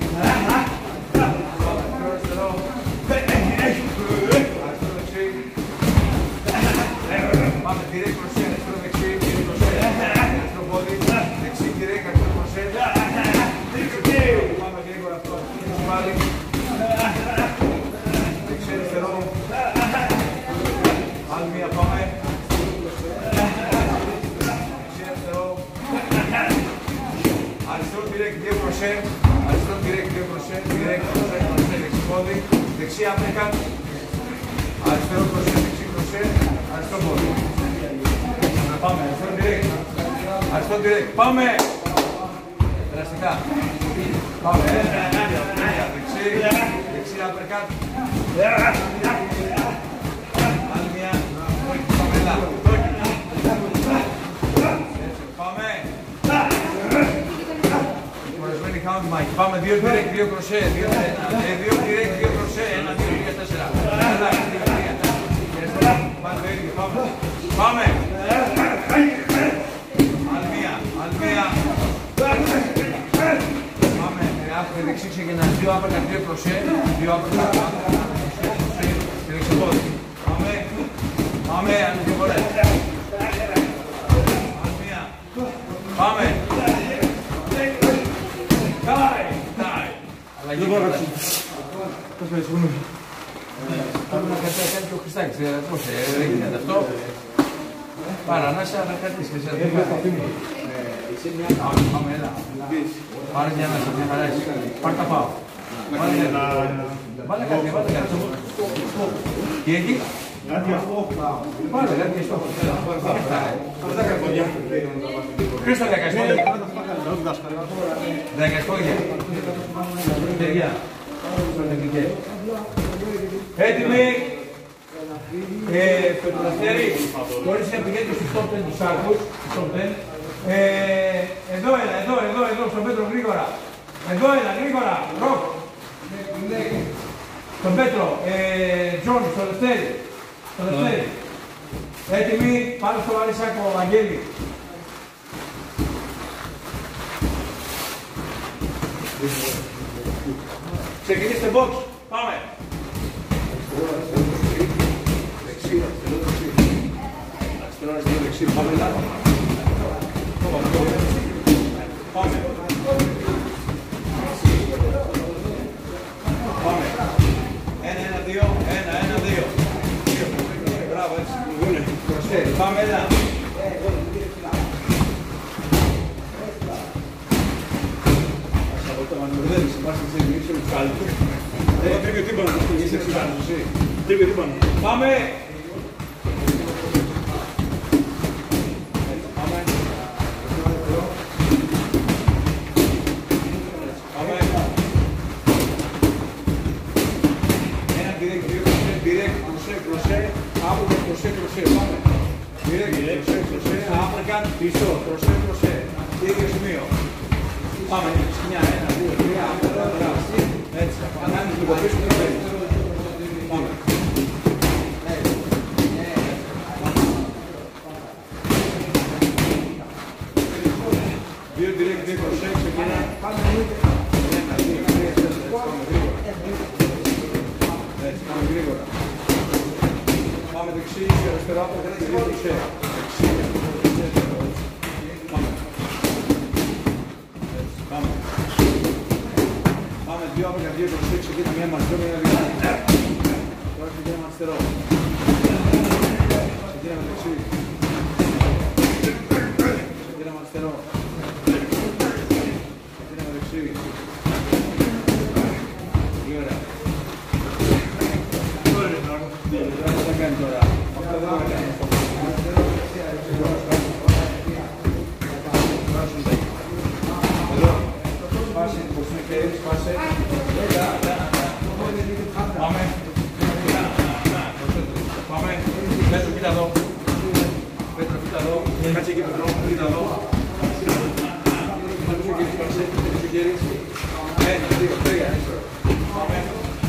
Αριστερό, αριστερό, δεξί. Πάμε, direct, κροσέ, αριστερό, δεξί, κροσέ. Αριστερό πόδι, δεξί, direct, αριστερό, κροσέ. Πάμε γρήγορα αυτό. Πάλι. Δεξί, αριστερό. Άλλη μία πάμε. Δεξί, αριστερό. Αριστερό direct, δύο κροσέ. Αριστερό direct, δύο κροσέ. Direct, κροσέ, κροσέ, δεξί πόδι. Δεξί άπλεκα. Αριστερό κροσέ, δεξί κροσέ. Αριστερό πόδι. Πάμε, αριστερό direct. Αριστερό direct. Πάμε! Περαστικά. Πάμε, δεξί, δεξί άπλεκα. Άλλη μία. Πάμε, έλα. Πάμε. Κορεσμένη χάμε τη μάχη. Πάμε, δύο direct, δύο κροσέ. Δύο direct, δύο κροσέ. 1, 2, 3, 4. Έλα, 3. Πάμε το ίδιο, πάμε. Πάμε. Άλλη μία, άλλη μία. Πάμε, άπλε δεξί ξεκινάς. Δύο άπλεκα, δύο κροσέ. Δύο άπλεκα, κροσέ. Και δεξιπόδι. Πάμε. Πάμε, αν δύο φορές. Άλλη μία. Πάμε. Τάι. Αλλαγή. Πώς με συγγνώμη. Πάμε να κάνει και ο Χριστάκης. Πώς έγινε αυτό. Παρανάσα να κρατήσεις. Πάμε, έλα. Πάρε μια ανάσα, μια χαρά είσαι. Πάρ' τα πάω. Βάλε κάτι, βάλε κάτι. Τι έχει? Πάρε κάτι στο. Χρήστο, διακασπόδια. Διακασπόδια. Παιδιά. Έτοιμοι. Πετρολαστέρι. Μπορείς να πηγαίνετε στους top 10 τους άρχους. Εδώ έλα, εδώ, στον Πέτρο γρήγορα. Εδώ έλα, γρήγορα. Ροκ. Στον Πέτρο, Τζον, στο Λευτέρι. Έτοιμοι, πάνω στο Βαρίσακο, Βαγγέλη. Ξεκινήστε box, πάμε. Δεξί, αριστερό, δεξί, πάμε λάθο. Πάμε. Πάμε. 1-1-2, 1-1-2. Μπράβο, έτσι. Προσθέτει. Πάμε, έλα. Το μανιβρδεύεις, είμαστε σε λύση με τους κάλπους. Τρίβει ο τύπανος, είσαι ψυχάνος, εσύ. Τρίβει ο τύπανος. Πάμε! Πάμε. Πάμε. Ένα direct, δύο κροσέ, direct, κροσέ, άπλεκα, κροσέ, πάμε. Direct, κροσέ, άπλεκα, πίσω, κροσέ, ίδιο σημείο. Πάμε, μια, 1, 2, 3, έτσι, ανάγκη λίγο πίσω και πέρα. Πάμε. Δύο direct, δύο κροσέ, ξεκινά. 1, 2, 3, 4, πάμε γρήγορα. Έτσι, πάμε γρήγορα. Πάμε δεξί, αριστερά, από δύο κροσέ. Πάμε. Πάμε. Πάμε δύο άπλεκα, δύο κροσέ, ξεκινά μία μαζί, μία δεξί. Τώρα ξεκινάμε αριστερό. Ξεκινάμε δεξί. Ξεκινάμε αριστερό. Ξεκινάμε δεξί. Τι ωραία. Τώρα τι θα κάνει τώρα. Αυτό δεν θα κάνει. Εδώ. Σπάσε, πως είναι χέρι, σπάσε. Πάμε. Πάμε. Πέτρο, κοίτα εδώ. Πέτρο, κοίτα εδώ. Κάτσε εκεί, Πέτρο, κοίτα εδώ. Σπάσε, σπάσε. χέρι. 1, 2, 3. Πάμε.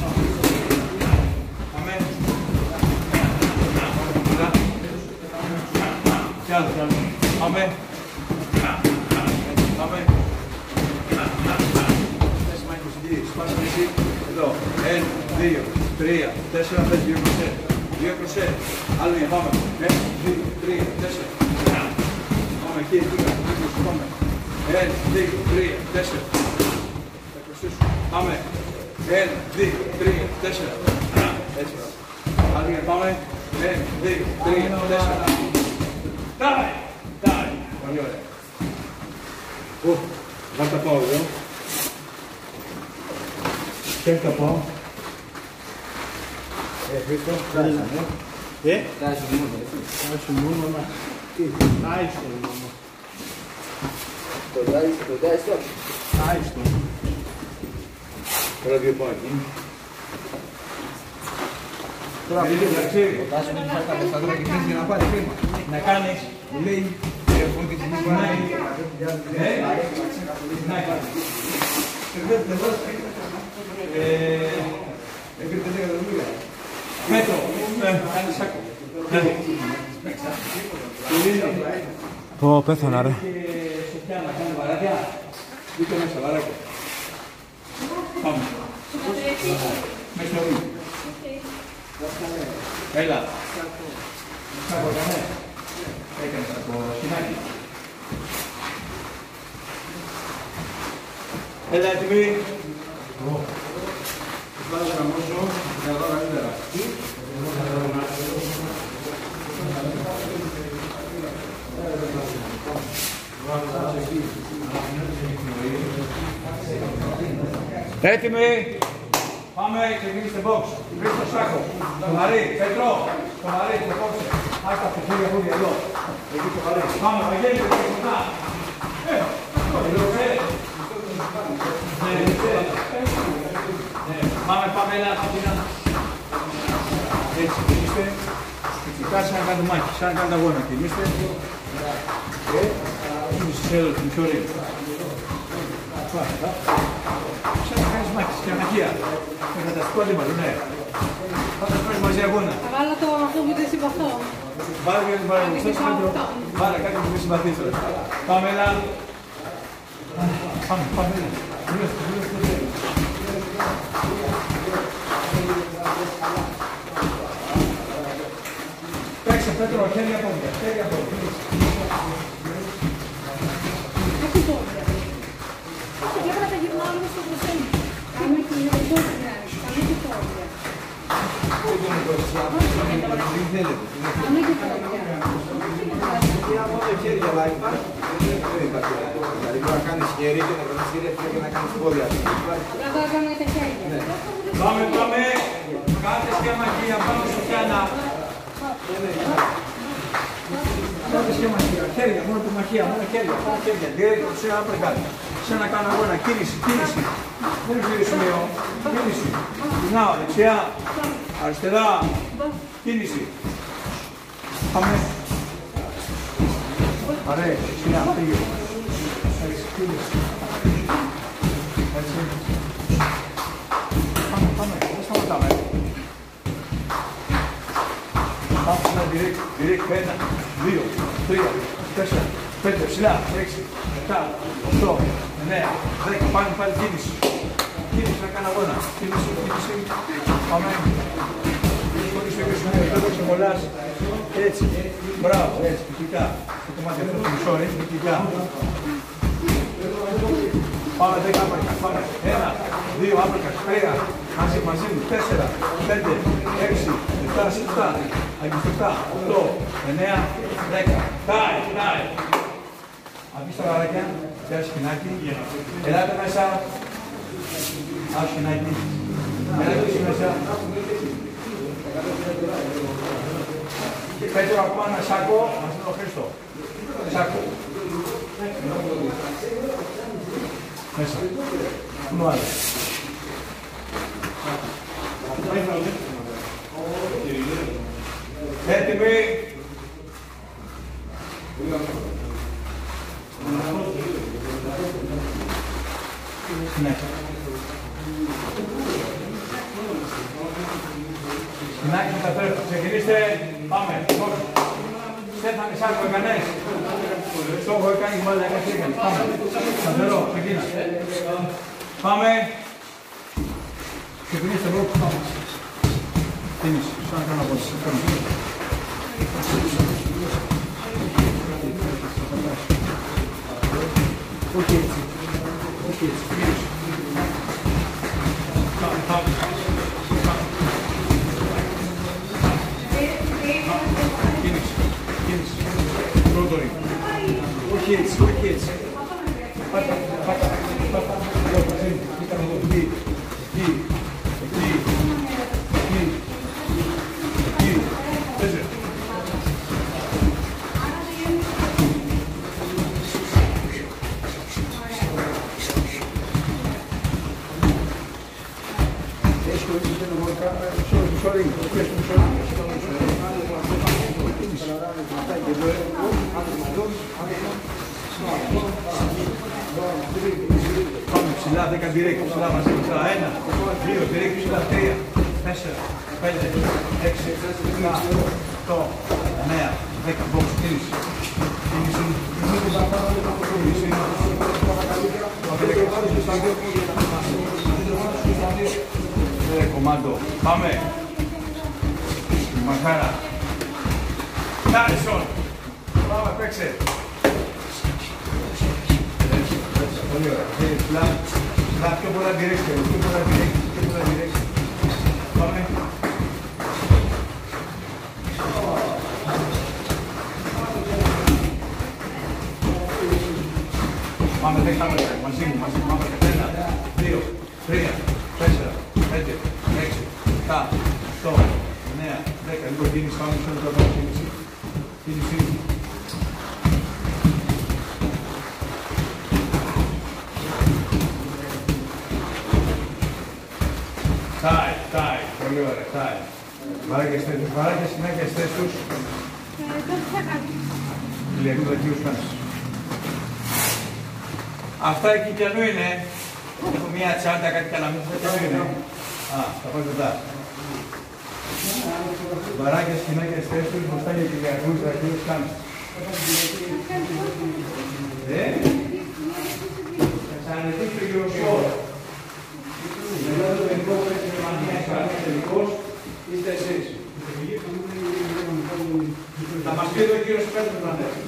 Πάμε. Κι άλλο. Πάμε. Πάμε. Σπάσε εσύ. Εδώ. 1, 2, 3, 4, 5, 2 κροσέ. 2 κροσέ. Άλλο μια, πάμε. 1, 2, 3, 4. Πάμε εκεί, πάμε. 1, 2, 3, 4. Θα κροσίσουμε. Πάμε. 1, 2, 3, 4. Έτσι. Άλλο μια, πάμε. 1, 2, 3, 4. Τάι! Τάι! Πολύ ωραία. Βάζω τα πάω εδώ. Κέρδη τα πάω. Χρήστο, τάισε μου. Τάισε μου μόνο, έτσι. Τάισε μου μόνο, μα. Τι, τάισε μου μόνο. Το τάισε. Τάισε μου. Τώρα δύο πάω εκεί. Τώρα αυτό δεν ξέρει. Ο Τάσος μου θα κάνει στα δρόμια και για να πάρει χρήμα. Να κάνεις, μου λέει, ότι την είπα, Έπρεπε 10 εκατομμύρια. Μέτρο. Κάνει σάκο. Πω, πέθανα ρε. Σοφιά να κάνει βαράκια. Δείτε μέσα βαράκια. Πάμε. Μέσα στο ρούχο. Έλα. Σάκο έκανε. Έκανε σάκο σκηνάκι. Έλα έτοιμοι. Βάζω να μώσω, θα δω καλύτερα. Έτοιμοι. Πάμε και βγείτε box. Βρείτε το σάκο. Το μαρί, Πέτρο. Το μαρί, το κόψε. Άστα από το χέρια εδώ. Εκεί το μαρί. Πάμε, Βαγγέλη, το κοντά. Πάμε, έλα, έτσι, είστε, φυσικά σαν να κάνετε μάχη, σαν να κάνετε αγώνα και είστε, είναι στις έδωσες την πιο ωραία. Σαν να κάνεις μάχη, και αναχεία, με φανταστικό αντίπαλο, ναι. Πάντα κάνεις μαζί αγώνα. Θα βάλω το αυτό που δεν συμπαθώ. Βάλε και βάλε κάτι που δεν συμπαθείς τώρα. Πάμε, έλα. Πάμε, έλα. Παίξε, Πέτρο, χέρια πόδια, χέρια πόδια. Όχι πόδια. Όχι, βλέπω να τα γυρνάω λίγο στο προσέγγι. Κάμε και πόδια. Κάμε και πόδια. Κάμε και πόδια. Μόνο χέρια να υπάρχει, δεν υπάρχει. Δηλαδή μπορεί να κάνεις χέρι και να κάνεις χέρι και να κάνεις πόδια. Απλά τώρα κάνουμε τα χέρια. Πάμε, πάμε. Κάντε σχεμαχία, πάμε στο πιάνα. Κάντε σχεμαχία, χέρια, μόνο το μαχία, μόνο χέρια, μόνο χέρια. Direct, σε άπρεκα. Σαν να κάνω αγώνα, κίνηση, κίνηση. Δεν είναι σημείο, κίνηση. Γυρνάω, δεξιά, αριστερά, κίνηση. Πάμε. Ωραία, δεξιά, πήγε. Έτσι, κίνηση. Έτσι. Πάμε, δεν σταματάμε. Πάμε, direct, 1, 2, 3, 4, 5, ψηλά, 6, 7, 8, 9, 10, πάμε πάλι κίνηση. Κίνηση να κάνω αγώνα. Κίνηση, πάμε. Χωρίς το ίδιο σημείο, εδώ ξεμολάς. Έτσι, μπράβο, έτσι, τυπικά. Το κομμάτι αυτό του μισό, έτσι, τυπικά. Πάμε 10 άπρακας, πάμε. 1, 2 άπρακας, 3, μαζί μου, 4, 5, 6, 7, 7, 8, 9, 10. Τάι. Αφήστε τα βαράκια, πιάσει σκηνάκι. Ελάτε μέσα. Άσου σκηνάκι. Ελάτε εσύ μέσα. Και Πέτρο, ακόμα ένα σάκο, μας είναι ο Χρήστο. Σάκο. Μέσα. Πού είναι ο άλλος. Έτοιμοι. Ξεκινήστε. Πάμε. Στέφανε, σάκο έκανες. Στόχο έκανε, μάλλον έκανες. Πάμε. Σταθερό, ξεκίνα. Πάμε. Ξεκινήστε εδώ. Πάμε. Κίνηση. Σαν κάνω από εσείς. Όχι έτσι. Όχι έτσι. Κίνηση. Πάμε, πάμε. Όχι έτσι, όχι έτσι. Πάτα, πάτα, πάτα. Εδώ, πασίνει. Κοίταμε εδώ, εκεί, εκεί, εκεί, εκεί, εκεί. Πέσε. Πάμε ψηλά, 10 direct, ψηλά μαζί, ψηλά, 1, 2, direct, ψηλά, 3, 4, 5, 6, 7, 8, 9, 10, box, κίνηση. Κίνηση. Κομμάντο, πάμε. Μαχάρα. Τάρισον. Πάμε, παίξε. Πολύ ωραία. Ψηλά, πιο πολλά direct, πιο πολλά direct, πιο πολλά direct. Πάμε. Πάμε 10 μέτρα, μαζί μου, πάμε 1, 2, 3, 4, 5, 6, 7, 8, 9, 10. Λίγο κίνηση, πάμε σε όλο το δρόμο, κίνηση. Κίνηση. Τάι, πολύ ωραία, τάι. Βάραγε συνέχεια στις θέσεις τους. Τότε θα κάνει. Κυλιακού δακίους κάνεις. Αυτά εκεί καινού είναι. Έχω μία τσάντα, κάτι καλαμίδι, καινού είναι. Α, θα πάω μετά. Βαράκια συνέχεια στις θέσεις τους, μπροστά για κυλιακούς δακίους κάνεις. Θα ανεβείς το γυροσόρο. Μετά το τελικό που έχει μανία και τελικός, είστε εσείς. Θα μας πει εδώ ο κύριος Πέτρος να ανέβει.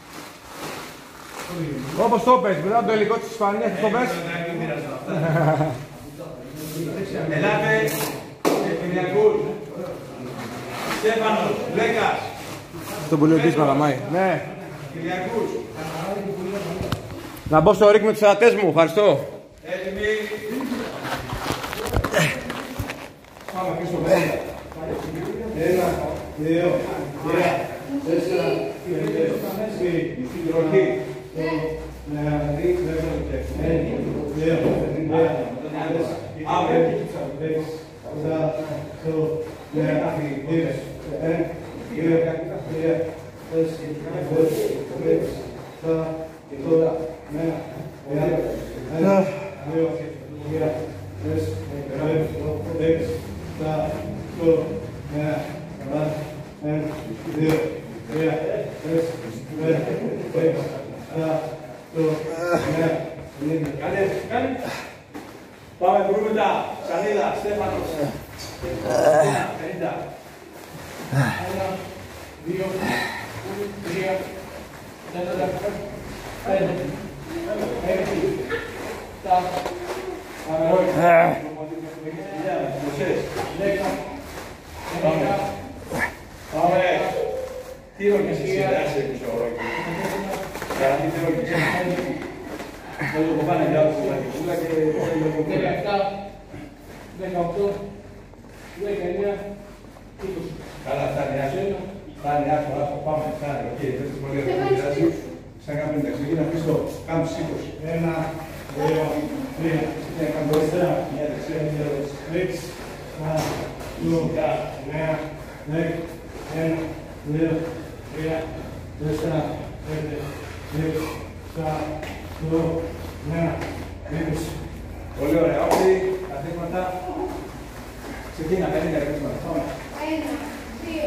Όπως το πες, μετά το υλικό της Ισπανίας, το πες. Ελάτε, Κυριακούς, Στέφανος, Λέκας. Αυτό που λέει ο Ντής Μαγαμάη. Ναι. Κυριακούς. Να μπω στο ρίκ με τους θεατές μου, ευχαριστώ. Έτοιμοι. Πάμε πίσω πέρα. 1, 2, 3, 4, 5, 6, τροχή. 1, 2, 3, Πάμε βρούμετα, Σανίδα, Στέφανος. 50. 1, 2, 3, 4, 5, 6, 7. Πάμε όλοι. Πάμε. Τι ρόκες εσύ, άσε πίσω ρόκες. Καραμί τι ρόκες. Θα το κοπάνε για όλους την και 17, 18, 19, 20. Καλά, φτάνει άσο. Φτάνει άσο, πάμε, φτάνει. Οκ, δεν είναι πολύ ωραία. Σαν κάνουμε τα ξεκίνα πίσω, κάνουμε σήκως. 1, 2, 3, 4, 6, 7, 8, 9, 10, 1, 2, 3, 4, 5, 6, 7, 8, 9, 20. Πολύ ωραία. Όπλοι, καθίσματα. Ξεκίνα, καλύτερα καθίσματα. Πάμε. 1, 2,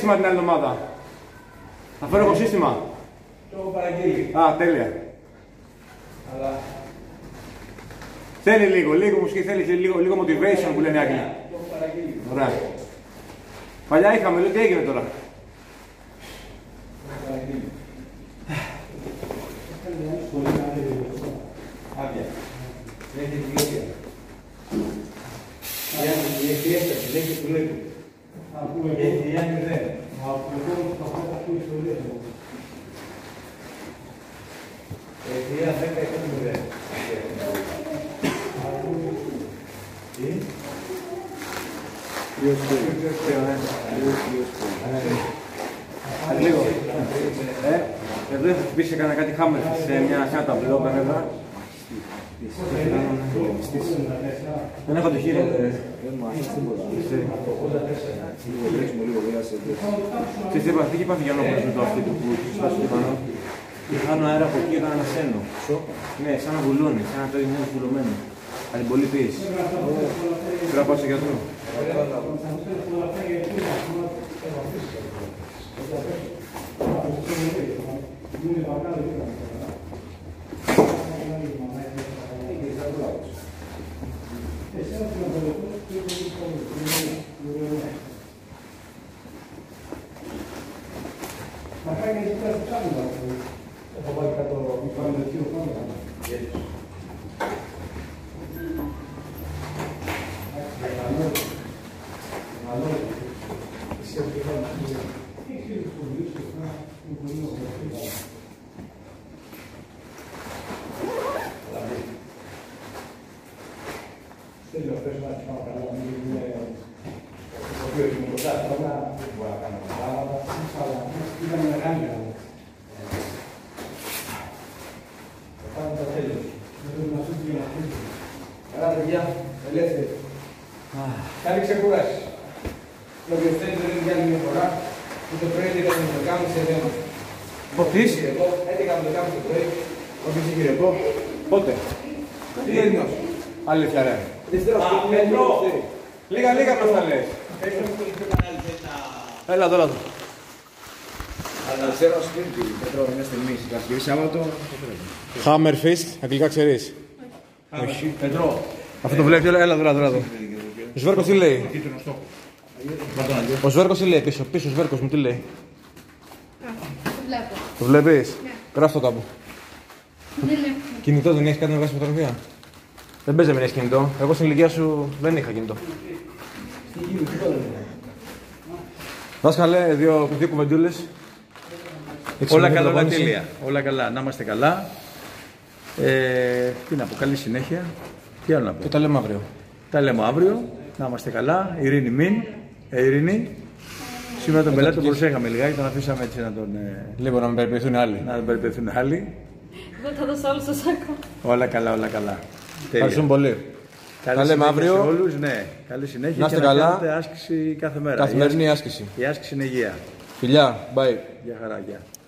σύστημα την άλλη εβδομάδα. Θα φέρω εγώ σύστημα. Το έχω παραγγείλει. Α, τέλεια. Αλλά... Θέλει λίγο μουσική, θέλει και λίγο motivation που λένε οι Άγγλοι. Το έχω παραγγείλει. Ωραία. Παλιά είχαμε, λέω τι έγινε τώρα. Το έχω παραγγείλει. Άδεια. Έχει ευλογία. Έχει έσταση, έχει που λέει. Έχει η άκρη δεν. Έχει ένα 10 εκατομμύρια. Λίγο. Εδώ θα χτυπήσει κανένα κάτι χάμερ σε μια ταμπλό κανένα. Δεν έχω το χείρι. Δεν μου άρεσε τίποτα. Ξέρεις τι έπαθε, και υπάρχει Γιαννόπουλος με το αυτή του που σπάσει το πάνω. Χάνω αέρα από εκεί, έκανα ένα σένο. Ναι, σαν να βουλώνει, σαν να το είναι βουλωμένο. Αλλά πολύ πίεση. Πρέπει να πάω στο γιατρό. Καλά παιδιά, ελεύθερη. Καλή ξεκούραση. Όποιος θέλει δεν είναι για άλλη μια φορά, ούτε πρωί 11 με το κάνουμε σε δέμα. Ποτής. Εγώ 11 με το κάνουμε το πρωί, όποιος έχει ρεπό. Πότε. Τι είναι όσο. Αλήθεια ρε. Πέτρο. Λίγα προς τα λες. Έλα εδώ, έλα εδώ. Αλλά ξέρω σπίτι, Πέτρο, μια στιγμή. Παρασκευή Σάββατο. Hammerfist, αγγλικά ξέρεις. Όχι. Πέτρο. Αυτό το βλέπει, έλα εδώ. Ο Σβέρκος τι λέει. Ο Σβέρκος τι λέει πίσω ο Σβέρκος μου τι λέει. Το βλέπω. Το βλέπεις. Ναι. Γράφει το κάπου. Δεν λέω. Κινητό δεν έχεις κάτι να βγάλεις φωτογραφία. Δεν παίζει να μην έχεις κινητό. Εγώ στην ηλικία σου δεν είχα κινητό. Δάσκαλε, δύο κουβεντούλες. Όλα καλά, όλα τέλεια. Όλα καλά, να είμαστε καλά. Τι να πω, καλή συνέχεια. Τι άλλο να πω. Και τα λέμε αύριο. Τα λέμε αύριο, να είμαστε καλά. Ειρήνη μην. Ειρήνη. Σήμερα τον πελάτη τον προσέχαμε λιγάκι, τον αφήσαμε έτσι να τον. Λίγο να μην περιποιηθούν άλλοι. Να τον περιποιηθούν άλλοι. Δεν θα δώσω άλλο στο σάκο. Όλα καλά, όλα καλά. Ευχαριστούμε πολύ. Καλή λέμε αύριο. Σε όλους, ναι. Καλή συνέχεια. Να είστε και καλά. Να κάνετε άσκηση κάθε μέρα. Καθημερινή άσκηση. Η άσκηση είναι υγεία. Φιλιά, bye. Γεια χαρά, γεια.